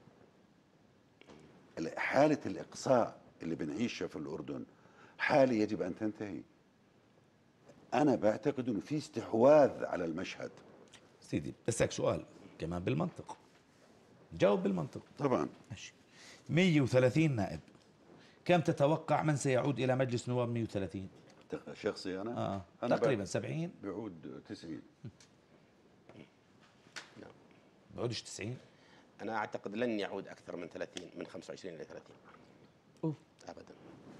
حاله الاقصاء اللي بنعيشها في الاردن حاله يجب ان تنتهي. انا بعتقد انه في استحواذ على المشهد. سيدي اسالك سؤال كمان بالمنطق، جاوب بالمنطق. طبعا. ماشي. مئة وثلاثين نائب، كم تتوقع من سيعود الى مجلس نواب مئة وثلاثين؟ شخصي انا؟ آه. أنا تقريبا سبعين. بيعود تسعين. بيعودش تسعين؟ انا اعتقد لن يعود اكثر من ثلاثين، من خمسة وعشرين الى ثلاثين. أوف. ابدا.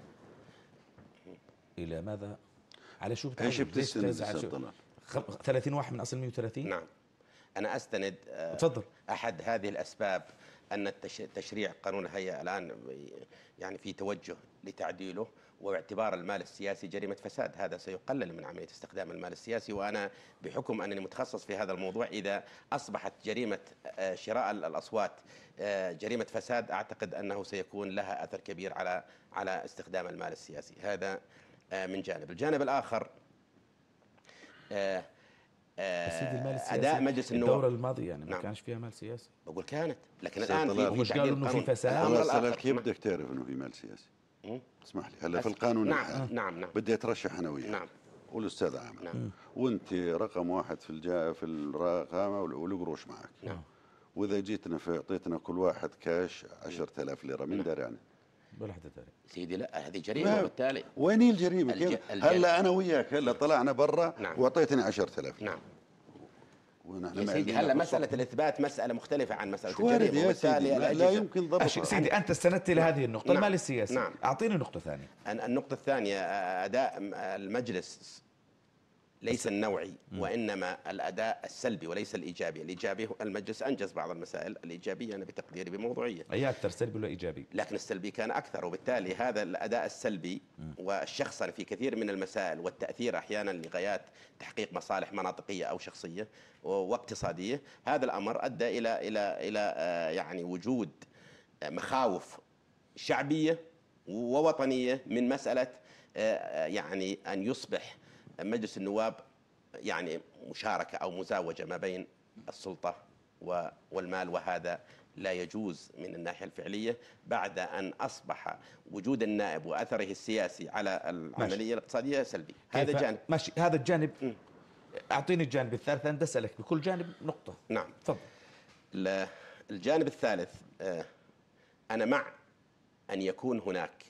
الى ماذا؟ على شو ايش بتستند؟ ثلاثين واحد من اصل مئة وثلاثين؟ نعم. أنا أستند تفضل. أحد هذه الأسباب أن تشريع قانون الهيئة الآن يعني في توجه لتعديله، واعتبار المال السياسي جريمة فساد. هذا سيقلل من عملية استخدام المال السياسي، وأنا بحكم أنني متخصص في هذا الموضوع، إذا أصبحت جريمة شراء الأصوات جريمة فساد أعتقد أنه سيكون لها أثر كبير على على استخدام المال السياسي. هذا من جانب. الجانب الآخر سيدي المال السياسي أداء مجلس النواب الدورة الماضية يعني ما نعم. كانش فيها مال سياسي. بقول كانت، لكن الآن في مش قالوا إنه في فساد. الأمر الآخر كيف بدك تعرف إنه في مال سياسي؟ اسمح لي هلا في القانون نعم الحالي نعم نعم بدي أترشح أنا وياك. نعم. والأستاذ عامر. نعم. وأنت رقم واحد في الجا في الرقامة والقروش معك. نعم. وإذا جيتنا في أعطيتنا كل واحد كاش عشرة آلاف ليرة، مين داري عنها؟ ولا حدا داري. سيدي لا، هذه جريمة بالتالي. وين الجريمة؟ الج... كيف؟ الج... هلا أنا وياك هلا طلعنا برا نعم. وأعطيتني عشرة آلاف. نعم. ونحن يا سيدي هلا مسألة الإثبات مسألة مختلفة عن مسألة الجريمة، وبالتالي لا, لا يمكن ضبطها. سيدي أنت استندت إلى هذه النقطة. نعم. المال السياسي. نعم. أعطيني نقطة ثانية. النقطة الثانية أداء المجلس ليس النوعي، وإنما الأداء السلبي وليس الإيجابي. الإيجابي المجلس أنجز بعض المسائل، الإيجابية أنا بتقديري بموضوعية. أي أكثر سلبي ولا إيجابي؟ لكن السلبي كان أكثر، وبالتالي هذا الأداء السلبي والشخصنة في كثير من المسائل والتأثير أحيانا لغايات تحقيق مصالح مناطقية أو شخصية واقتصادية، هذا الأمر أدى إلى إلى إلى يعني وجود مخاوف شعبية ووطنية من مسألة يعني أن يصبح مجلس النواب يعني مشاركة أو مزاوجة ما بين السلطة والمال، وهذا لا يجوز من الناحية الفعلية بعد أن أصبح وجود النائب وأثره السياسي على العملية ماشي. الاقتصادية سلبي. هذا جانب. ماشي. هذا الجانب. م. أعطيني الجانب الثالث، أنا أسألك بكل جانب نقطة. نعم. تفضل. الجانب الثالث، أنا مع أن يكون هناك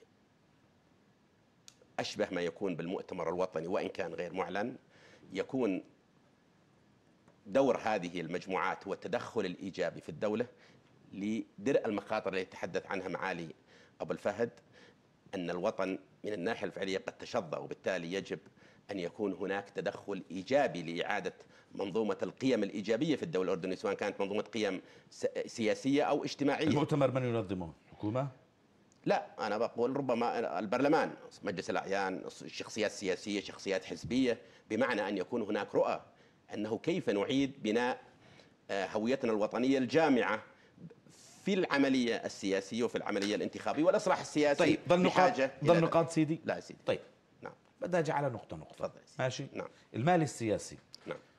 أشبه ما يكون بالمؤتمر الوطني وإن كان غير معلن، يكون دور هذه المجموعات هو التدخل الإيجابي في الدولة لدرء المخاطر التي يتحدث عنها معالي أبو الفهد، أن الوطن من الناحية الفعلية قد تشظى، وبالتالي يجب أن يكون هناك تدخل إيجابي لإعادة منظومة القيم الإيجابية في الدولة الأردنية، سواء كانت منظومة قيم سياسية أو اجتماعية. المؤتمر من ينظمه؟ حكومة؟ لا، أنا بقول ربما البرلمان، مجلس الأعيان، شخصيات سياسية، شخصيات حزبية، بمعنى أن يكون هناك رؤى أنه كيف نعيد بناء هويتنا الوطنية الجامعة في العملية السياسية وفي العملية الانتخابية والإصلاح السياسي. طيب ضل نقاط ضل نقاط سيدي. لا سيدي. طيب نعم. بدي أجي على نقطة نقطة. تفضل. ماشي. نعم. المال السياسي. نعم.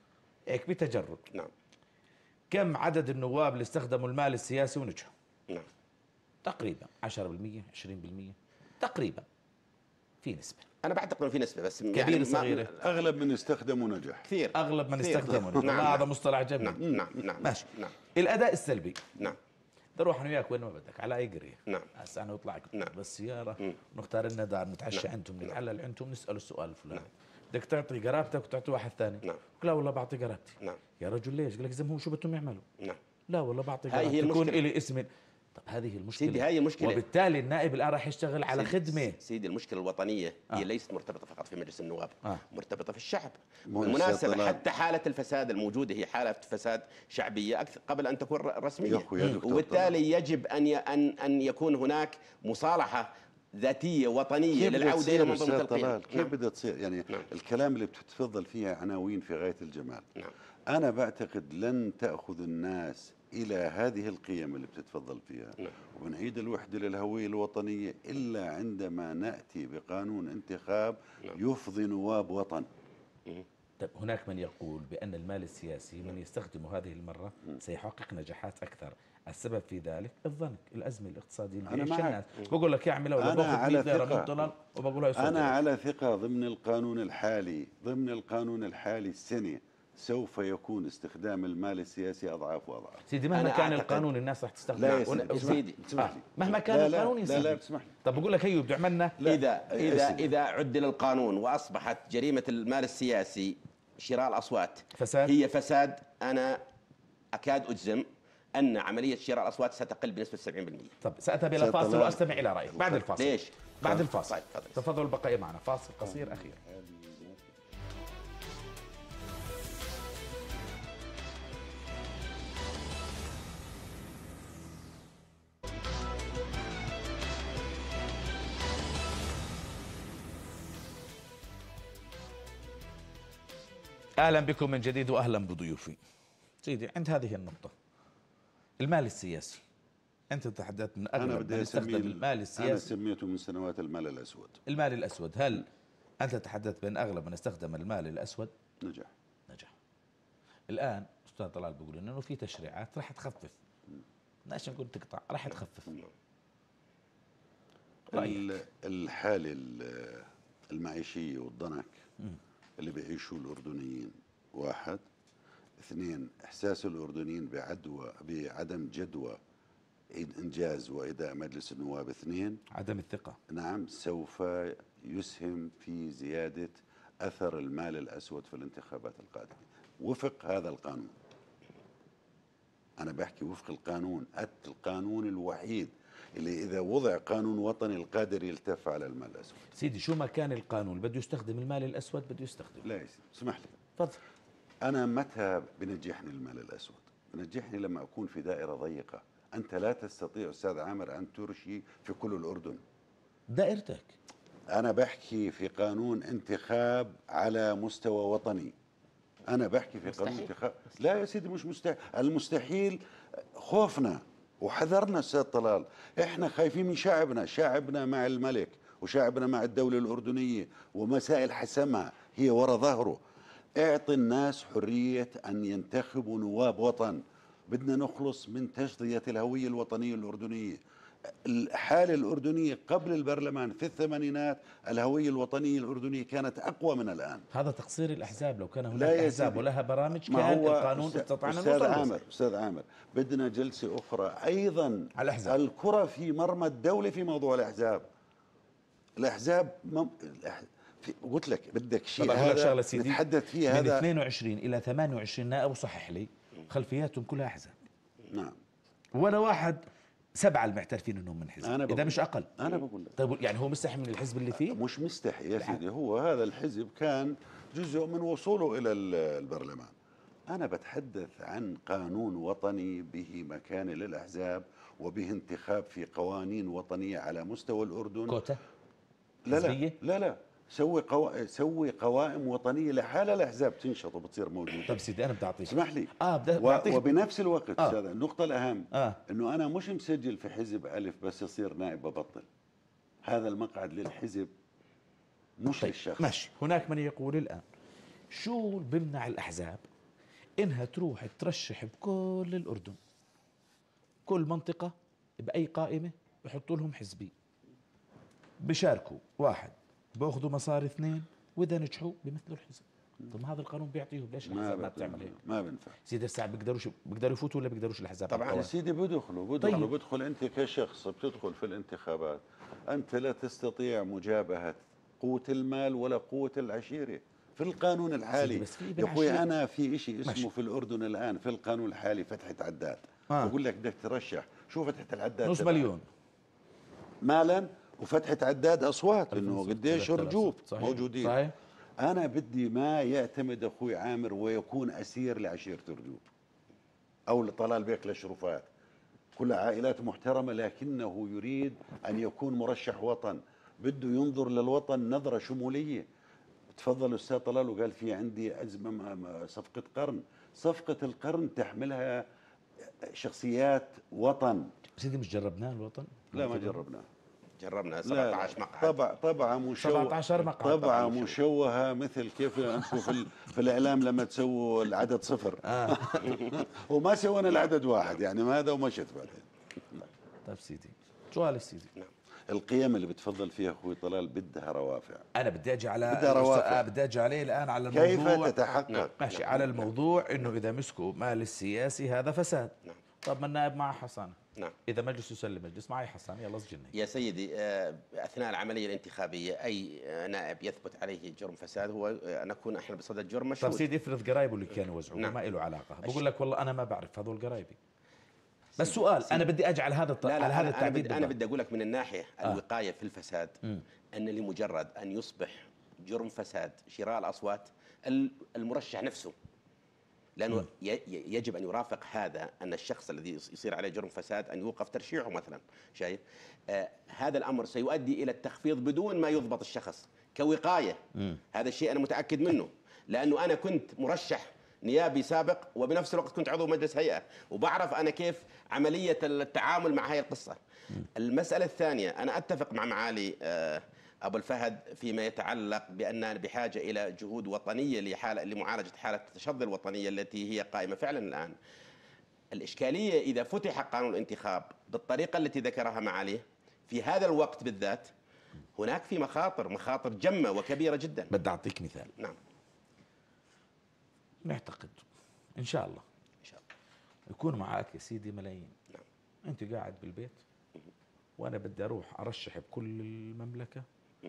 هيك بتجرد، نعم كم عدد النواب اللي استخدموا المال السياسي ونجحوا؟ نعم تقريبا عشرة بالمئة عشرين بالمئة تقريبا، في نسبة. انا بعتقد انه في نسبه بس كبيرة يعني ما- صغيرة؟ اغلب من استخدموا نجح. كثير اغلب من كثير. استخدموا نعم والله نعم هذا مصطلح جميل. نعم نعم نعم ماشي. نعم الاداء السلبي، نعم بدي اروح انا وياك وين ما بدك على اي قريه، نعم هسه انا واطلع نعم. بالسياره، نختار لنا دار نتعشى نعم. عندهم، نعم. نتعلل عندهم، نساله السؤال الفلاني. نعم. بدك تعطي قرابتك وتعطي واحد ثاني؟ نعم. لا والله بعطي قرابتي. نعم. يا رجل ليش؟ قال لك زي ما هو شو بدهم يعملوا؟ نعم لا والله بعطي هاي هي قرابتي يكون المشكلة. لي اسم. طب هذه المشكله سيدي هاي المشكلة. وبالتالي النائب الان راح يشتغل على سيدي- خدمه. سيدي المشكله الوطنيه آه. هي ليست مرتبطه فقط في مجلس النواب، آه. مرتبطه في الشعب. مو بالمناسبه طلال. حتى حاله الفساد الموجوده هي حاله فساد شعبيه اكثر قبل ان تكون ر- رسميه، يا أخوي يا دكتور وبالتالي يجب ان ي- ان ان يكون هناك مصالحه ذاتيه وطنيه كيف بدها للعوده تصير الى منظومه أستاذ القيم. طلال؟ كيف نعم. بدها تصير يعني؟ نعم. الكلام اللي بتتفضل فيها عناوين في غاية الجمال. نعم. أنا بعتقد لن تأخذ الناس إلى هذه القيم اللي بتتفضل فيها، نعم. وبنعيد الوحدة للهوية الوطنية إلا عندما نأتي بقانون انتخاب نعم. يفضي نواب وطن. طيب هناك من يقول بأن المال السياسي من يستخدم هذه المرة سيحقق نجاحات أكثر. السبب في ذلك الضنك، الأزمة الاقتصادية اللي أنا بيعيشها معك. الناس. بقول لك يعمل ولا أنا باخذ على مئة ليرة ثقة. من طلال وبقول له أنا على ثقة ضمن القانون الحالي ضمن القانون الحالي السنة سوف يكون استخدام المال السياسي أضعاف وأضعاف. سيدي مهما أنا كان أعتقد- القانون الناس راح تستخدم. لا يا ولا- سيدي يا اسمح لي، سيدي. اسمح آه. لي. مهما كان لا لا القانون لا يسمح. لا اسمح لي. طب بقول لك هيو بده يعملنا اذا يا اذا سيدي. اذا عدل القانون واصبحت جريمه المال السياسي شراء الاصوات فساد. هي فساد، انا اكاد اجزم ان عمليه شراء الاصوات ستقل بنسبه سبعين بالمئة. طب سأذهب إلى سيد فاصل طلال. وأستمع إلى رأيك بعد الفاصل. ليش؟ بعد الفاصل. طيب، تفضل. تفضلوا البقاء معنا، فاصل قصير أخير. أهلا بكم من جديد وأهلا بضيوفي. سيدي عند هذه النقطة المال السياسي، أنت تحدثت من أنا أغلب بدي من أسميه يستخدم المال أنا السياسي. سميته من سنوات المال الأسود. المال الأسود، هل أنت تحدثت بأن أغلب من استخدم المال الأسود نجح. نجح؟ الآن أستاذ طلال بيقول إنه في تشريعات راح تخفف، بدناش نقول تقطع، راح تخفف. رأيك؟ ال- الحالة ال- المعيشية والضنك اللي بيعيشوا الأردنيين واحد، اثنين إحساس الأردنيين بعدوى بعدم جدوى إنجاز وإداء مجلس النواب، اثنين عدم الثقة. نعم سوف يسهم في زيادة أثر المال الأسود في الانتخابات القادمة وفق هذا القانون. أنا بحكي وفق القانون، القانون الوحيد اللي إذا وضع قانون وطني القادر يلتف على المال الأسود. سيدي شو ما كان القانون بده يستخدم المال الأسود بده يستخدم. لا يا سيدي اسمح لي، تفضل. أنا متى بنجحني المال الأسود؟ بنجحني لما أكون في دائرة ضيقة. أنت لا تستطيع أستاذ عامر أن ترشي في كل الأردن. دائرتك. أنا بحكي في قانون انتخاب على مستوى وطني. أنا بحكي في قانون انتخاب. لا يا سيدي مش مستحيل، المستحيل خوفنا وحذرنا أستاذ طلال، إحنا خايفين من شعبنا، شعبنا مع الملك وشعبنا مع الدولة الأردنية ومسائل حسمها هي وراء ظهره. اعطي الناس حرية أن ينتخبوا نواب وطن. بدنا نخلص من تشظية الهوية الوطنية الأردنية. الحالة الأردنية قبل البرلمان في الثمانينات الهوية الوطنية الأردنية كانت أقوى من الآن. هذا تقصير الأحزاب، لو كان لا هناك يا أحزاب سيدي. ولها برامج ما كان هو القانون أستاذ- استطعنا أستاذ نوصل له. عامر أستاذ عامر بدنا جلسة أخرى أيضا على الأحزاب. الكرة في مرمى الدولة في موضوع الأحزاب. الأحزاب مم... الأح... في... قلت لك بدك شيء طب أقول لك هذا شغلة سيدي، نتحدث فيه من هذا. اثنين وعشرين إلى ثمانية وعشرين نائب وصحح لي خلفياتهم كلها أحزاب، نعم ولا واحد سبعة المعترفين انهم من حزب، أنا اذا بقول مش اقل. أنا بقول لك طيب يعني هو مستحي من الحزب اللي فيه؟ مش مستحي يا سيدي، هو هذا الحزب كان جزء من وصوله إلى ال- البرلمان. أنا بتحدث عن قانون وطني به مكانة للأحزاب وبه انتخاب في قوانين وطنية على مستوى الأردن. كوتا لا لا حزبية؟ لا لا سوي قوا... سوي قوائم وطنية لحالها الأحزاب تنشط وبتصير موجودة. طب سيدي انا بدي اعطيك اسمح لي اه بدي و... بعطيك وبنفس الوقت آه. أستاذ النقطة الأهم آه. إنه أنا مش مسجل في حزب ألف بس يصير نائب ببطل. هذا المقعد للحزب مش طيب للشخص. ماشي. هناك من يقول الان شو بمنع الاحزاب إنها تروح ترشح بكل الأردن، كل منطقة بأي قائمة بحطوا لهم حزبي، بشاركوا واحد، بأخذوا مصاري اثنين، وإذا نجحوا بيمثلوا الحزب. طب ما هذا القانون بيعطيهم، ليش الأحزاب ما بتعمل هيك؟ ما بينفع سيدي الساعة بيقدروا بيقدروا يفوتوا ولا بيقدروش الأحزاب؟ طبعاً. يا سيدي بدخلوا بدخلوا طيب. بدخل أنت كشخص بتدخل في الانتخابات، أنت لا تستطيع مجابهة قوة المال ولا قوة العشيرة في القانون الحالي. بس في يا أخوي بالعشيرة. أنا في شيء اسمه ماشي. في الأردن الآن في القانون الحالي فتحة عداد. آه. بقول لك بدك ترشح، شو فتحة العداد؟ نص تبعك؟ مليون مالا وفتحة عداد أصوات، إنه قديش ثلاثة آلاف رجوب صحيح. موجودين. صحيح. أنا بدي ما يعتمد أخوي عامر ويكون أسير لعشيرة رجوب أو لطلال بيك لشرفات، كل عائلات محترمة، لكنه يريد أن يكون مرشح وطن، بده ينظر للوطن نظرة شمولية. تفضل أستاذ طلال وقال في عندي أزمة صفقة قرن، صفقة القرن تحملها شخصيات وطن. سيدي مش جربناه الوطن؟ لا ما جربناه، جربنا لا سبعة عشر لا. مقعد. طبع طبعة مشوهة، سبعة عشر مقعد. طبعة مشوهة مثل كيف أنتم في, ال- في الإعلام لما تسووا العدد صفر. آه. وما سوينا العدد واحد يعني ما هذا ومشت بعدين. طيب سيدي، سؤال سيدي، القيم اللي بتفضل فيها أخوي طلال بدها روافع. أنا بدي أجي على بدها روافع. آه، بدي أجي عليه الآن على كيف الموضوع. تتحقق؟ نعم. ماشي، على الموضوع إنه إذا مسكوا مال السياسي هذا فساد. نعم. طب ما النائب معه حصانة. نعم. إذا مجلس يسلم مجلس معي حصانة، يلا سجني. يا سيدي، آه، اثناء العمليه الانتخابيه اي آه، نائب يثبت عليه جرم فساد هو آه، نكون احنا بصدد الجرم طب مشهود. سيدي افرض قرايبه اللي كانوا يوزعوا نعم. ما له علاقة، بقول لك والله أنا ما بعرف هذول قرايبي. بس سؤال، أنا بدي أجي على هذا الط... لا لا على هذا أنا- أنا التعديل. بدي, أنا بدي أقول لك من الناحية آه. الوقاية في الفساد أن لمجرد أن يصبح جرم فساد شراء الأصوات ال- المرشح نفسه، لأنه ي- ي- يجب أن يرافق هذا أن الشخص الذي يصير عليه جرم فساد أن يوقف ترشيحه مثلا. شايف؟ آه هذا الأمر سيؤدي إلى التخفيض بدون ما يضبط الشخص كوقاية. مم. هذا الشيء أنا متأكد منه، لأنه أنا كنت مرشح نيابي سابق وبنفس الوقت كنت عضو مجلس هيئة، وبعرف أنا كيف عملية التعامل مع هذه القصة. المسألة الثانية، أنا أتفق مع معالي آه، أبو الفهد فيما يتعلق بأننا بحاجة إلى جهود وطنية لحالة لمعالجة حالة التشظي الوطنية التي هي قائمة فعلا الآن. الإشكالية إذا فتح قانون الانتخاب بالطريقة التي ذكرها معاليه في هذا الوقت بالذات، هناك في مخاطر مخاطر جمة وكبيرة جدا. بدي أعطيك مثال. نعم. نعتقد إن شاء الله إن شاء الله. يكون معك يا سيدي ملايين. نعم. أنت قاعد بالبيت وأنا بدي أروح أرشح بكل المملكة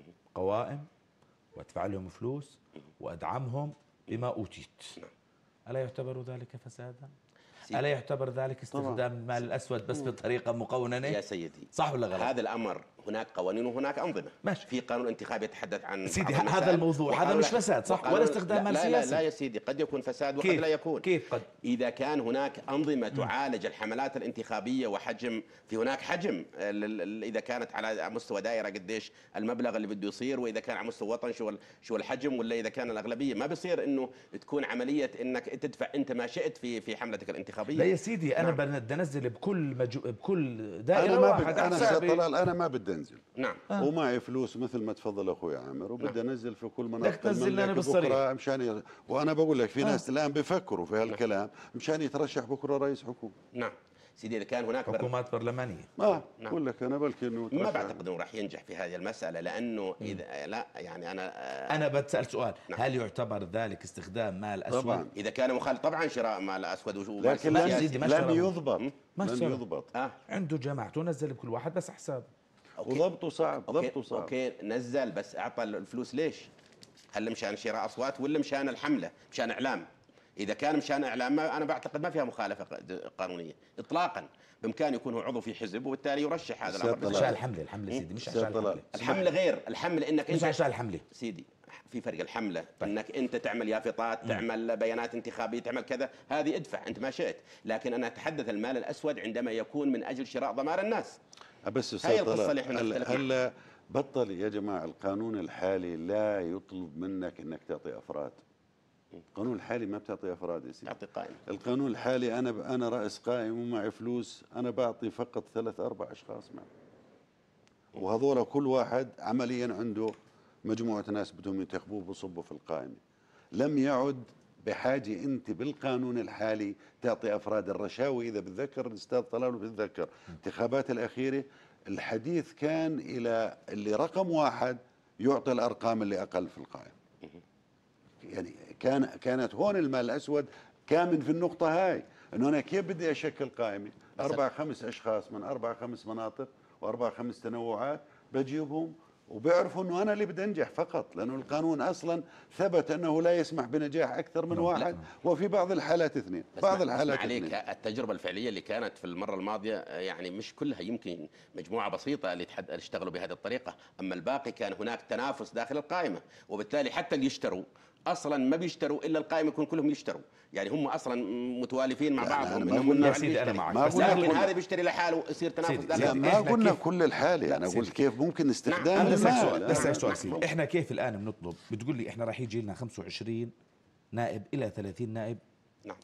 قوائم وأدفع لهم فلوس وأدعمهم بما أوتيت. نعم. ألا يعتبر ذلك فسادا؟ سيدي. ألا يعتبر ذلك استخدام المال الأسود بس بطريقة مقوننة؟ يا سيدي، صح ولا غلط؟ هذا الأمر هناك قوانين وهناك أنظمة. ماشي. في قانون انتخاب يتحدث عن سيدي بعض هذا المسائل، الموضوع، هذا وقانون- مش فساد صح؟ وقانون- ولا استخدام لا مال لا, لا سياسي؟ لا يا سيدي، قد يكون فساد وقد كيف؟ لا يكون. كيف قد؟ إذا كان هناك أنظمة تعالج الحملات الانتخابية وحجم، في هناك حجم ال- ال- إذا كانت على مستوى دائرة قديش المبلغ اللي بده يصير، وإذا كان على مستوى وطن شو ال- شو الحجم، ولا إذا كان الأغلبية، ما بيصير إنه تكون عملية إنك تدفع أنت ما شئت في في حملتك الانتخابية. لا يا سيدي أنا نعم. بدي أنزل بكل مجو... بكل دائرة أنا ما واحد بدي أنا حسابي. أستاذ طلال أنا ما بدي أنزل، نعم. آه. ومعي فلوس مثل ما تفضل أخوي عامر، وبدي أنزل في كل بدك مناطق تنزل لنا المملكة بالصريح. بكرة مشان ي... وأنا بقول لك في ناس الآن بيفكروا في هالكلام مشان يترشح بكرة رئيس حكومة. نعم سيدي، إذا كان هناك بر... حكومات برلمانية. آه نعم. بقول لك أنا بلكي إنه ما يترشح. بعتقد انه راح ينجح في هذه المساله، لانه اذا لا يعني انا آه، أنا بتسأل سؤال، نعم. هل يعتبر ذلك استخدام مال أسود؟ طبعا، اذا كان مخالف طبعا شراء مال اسود وشو لكن ما لن, سيدي، ما لن اشتروا. يضبط ما لن اشتروا. يضبط اه عنده جماعته نزل بكل واحد بس حساب. أوكي. وضبطه صعب، أوكي. ضبطه صعب. اوكي نزل، بس اعطى الفلوس ليش؟ هل مشان شراء اصوات ولا مشان الحمله مشان اعلام؟ اذا كان مشان اعلام ما انا بعتقد ما فيها مخالفه قانونيه اطلاقا. بامكانه يكون هو عضو في حزب وبالتالي يرشح هذا الامر. أستاذ مش طلال. عشان الحملة، الحملة سيدي مش أستاذ عشان طلال. الحملة. الحمله غير الحمله انك مش انت عشان الحملة. سيدي في فرق. الحمله انك انت تعمل يافطات، تعمل بيانات انتخابيه، تعمل كذا، هذه ادفع انت ما شئت. لكن انا اتحدث المال الاسود عندما يكون من اجل شراء ضمائر الناس. بس هي أستاذ القصة طلال، اللي إحنا هلا نختلف هلا بطل يا جماعة. القانون الحالي لا يطلب منك إنك تعطي أفراد. القانون الحالي ما بتعطي أفراد يا سيدي. اعطي قائمه. القانون الحالي أنا أنا رئيس قائم ومعي فلوس، أنا بعطي فقط ثلاث أربع أشخاص معي، وهذول كل واحد عمليا عنده مجموعة ناس بدهم ينتخبوه بصبوا في القائمة. لم يعد بحاجة أنت بالقانون الحالي تعطي أفراد الرشاوي. إذا بتذكر الأستاذ طلال بتذكر الانتخابات الأخيرة الحديث كان إلى اللي رقم واحد يعطي الأرقام اللي أقل في القائمة. يعني كان كانت هون المال الأسود كامن في النقطة هاي، إنه أنا كيف بدي أشكل قائمة أربع خمس أشخاص من أربع خمس مناطق وأربع خمس تنوعات بجيبهم وبيعرفوا انه انا اللي بدي انجح فقط، لانه القانون اصلا ثبت انه لا يسمح بنجاح اكثر من واحد، وفي بعض الحالات اثنين. بعض الحالات عليك اثنين. التجربه الفعليه اللي كانت في المره الماضيه يعني مش كلها، يمكن مجموعه بسيطه اللي اشتغلوا بهذه الطريقه، اما الباقي كان هناك تنافس داخل القائمه، وبالتالي حتى اللي يشتروا اصلا ما بيشتروا الا القائمه يكون كلهم يشتروا، يعني هم اصلا متوالفين مع بعضهم. ما قلنا يا سيدي انا معك، بس لكن هذا بيشتري لحاله يصير تنافس داخل. لا ما قلنا كل الحاله، انا قلت كيف ممكن استخدام نعم. المال. سؤال بس سؤال سيدي، احنا كيف الان بنطلب؟ بتقول لي احنا راح يجي لنا خمسة وعشرين نائب الى ثلاثين نائب، نعم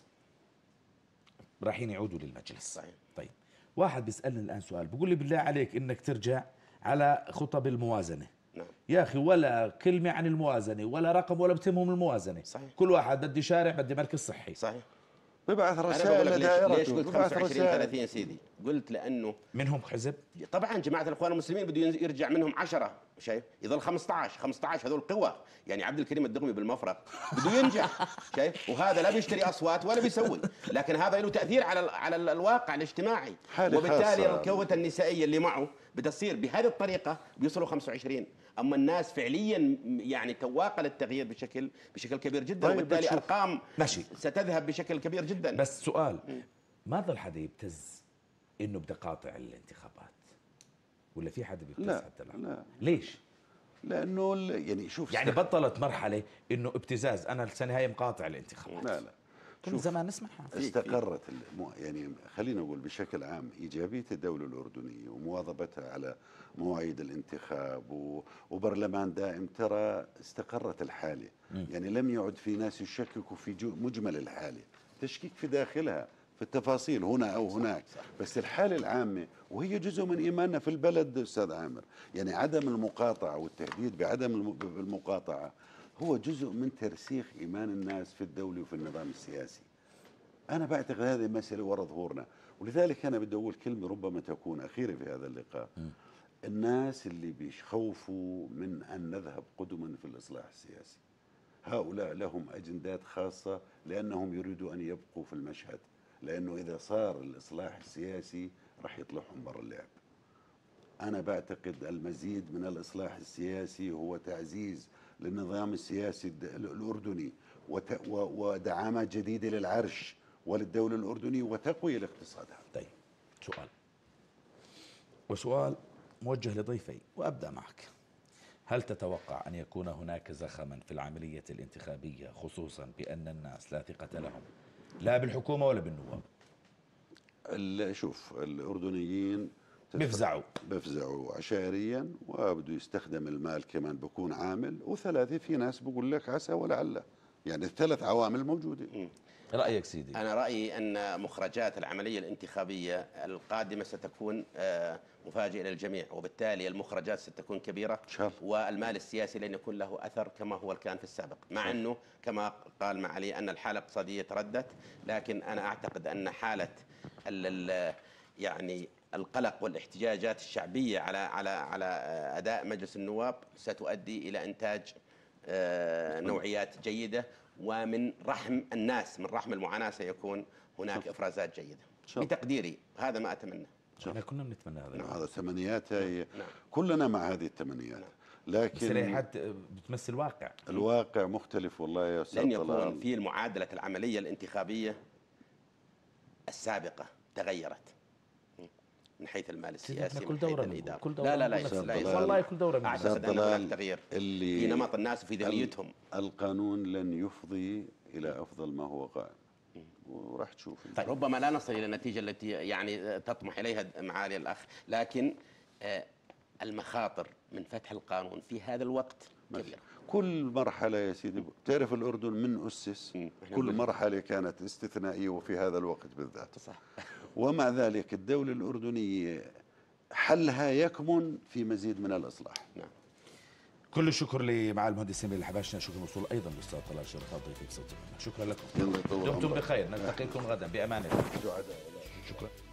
رايحين يعودوا للمجلس. صحيح. طيب واحد بيسالني الان سؤال، بقول لي بالله عليك انك ترجع على خطب الموازنه. نعم. يا اخي ولا كلمه عن الموازنه ولا رقم ولا بتهمهم الموازنه. صحيح. كل واحد بدي شارع بدي مركز صحي. صحيح. ببعث أنا رسائل بقول لك لدائرته. ليش, ليش قلت خمسة وعشرين ثلاثين سيدي؟ قلت لانه منهم حزب طبعا جماعه الاخوان المسلمين بده يرجع منهم عشرة، شايف؟ يظل خمسة عشر خمسة عشر هذول قوى، يعني عبد الكريم الدغمي بالمفرق بده ينجح، شايف؟ وهذا لا بيشتري اصوات ولا بيسوي، لكن هذا له تاثير على على الواقع الاجتماعي، وبالتالي القوه النسائيه اللي معه بدها تصير بهذه الطريقه بيوصلوا خمسة وعشرين. اما الناس فعليا يعني تواقه للتغيير بشكل بشكل كبير جدا. طيب وبالتالي بتشوف. ارقام ماشي. ستذهب بشكل كبير جدا. بس سؤال، ما ظل حدا يبتز انه بدي قاطع الانتخابات؟ ولا في حدا بيبتز لا حتى الآن؟ لا ليش؟ لانه ال- يعني شوف يعني بطلت مرحله انه ابتزاز انا السنه هاي مقاطع الانتخابات. لا لا كل زمان نسمعها. استقرت المو... يعني خلينا نقول بشكل عام ايجابيه الدوله الاردنيه ومواظبتها على مواعيد الانتخاب و... وبرلمان دائم، ترى استقرت الحاله. م. يعني لم يعد في ناس يشككوا في جو... مجمل الحاله، تشكيك في داخلها في التفاصيل هنا او هناك، صح صح. بس الحاله العامه وهي جزء من ايماننا في البلد استاذ عامر، يعني عدم المقاطعه والتهديد بعدم الم... المقاطعه هو جزء من ترسيخ إيمان الناس في الدولة وفي النظام السياسي. أنا بعتقد هذه مسألة ورا ظهورنا، ولذلك أنا بدي أقول كلمة ربما تكون أخيرة في هذا اللقاء. م. الناس اللي بيخوفوا من أن نذهب قدما في الإصلاح السياسي، هؤلاء لهم أجندات خاصة لأنهم يريدوا أن يبقوا في المشهد، لأنه إذا صار الإصلاح السياسي رح يطلعهم برا اللعب. أنا بعتقد المزيد من الإصلاح السياسي هو تعزيز للنظام السياسي الأردني ودعامات جديدة للعرش وللدولة الأردنية وتقوية لاقتصادها. طيب سؤال، وسؤال موجه لضيفي وأبدأ معك. هل تتوقع أن يكون هناك زخما في العملية الانتخابية، خصوصا بأن الناس لا ثقة لهم لا بالحكومة ولا بالنواب؟ شوف الأردنيين بفزعوا بفزعوا عشائريا، وبده يستخدم المال كمان بكون عامل، وثلاثة في ناس بقول لك عسى ولعل، يعني الثلاث عوامل موجودة. م. رأيك سيدي؟ أنا رأيي أن مخرجات العملية الانتخابية القادمة ستكون مفاجئة للجميع، وبالتالي المخرجات ستكون كبيرة شاف. والمال السياسي لن يكون له أثر كما هو كان في السابق، مع شاف. أنه كما قال معالي أن الحالة الاقتصادية تردت، لكن أنا أعتقد أن حالة ال يعني القلق والاحتجاجات الشعبية على على على أداء مجلس النواب ستؤدي إلى إنتاج نوعيات جيدة، ومن رحم الناس، من رحم المعاناة سيكون هناك إفرازات جيدة بتقديري. هذا ما أتمنى. احنا كنا بنتمنى هذا. نعم هذا تمنيات، هي نعم. كلنا مع هذه التمنيات. نعم. لكن بس بتمثل واقع، الواقع مختلف والله يا أستاذ. لن يكون في المعادلة العملية الانتخابية السابقة تغيرت من حيث المال السياسي، كل دورة الإدارة. كل دورة لا لا لا, لا والله كل دورة أعتقد أن هناك تغيير في نمط الناس وفي ذهنيتهم. القانون لن يفضي إلى أفضل ما هو قائم، وراح تشوف. طيب ربما لا نصل إلى النتيجة التي يعني تطمح إليها معالي الأخ، لكن المخاطر من فتح القانون في هذا الوقت كبيرة. كل مرحلة يا سيدي، تعرف الأردن من أسس كل مرحلة كانت استثنائية، وفي هذا الوقت بالذات صح. ومع ذلك الدولة الأردنية حلها يكمن في مزيد من الإصلاح. نعم. كل الشكر لمعالي المهندس سمير الحباشنا، شكر موصول ايضا للاستاذ طلال شرفات ضيفي بصوت. شكرا لكم. دمتم بخير، نلتقيكم غدا بامان الله. شكرا.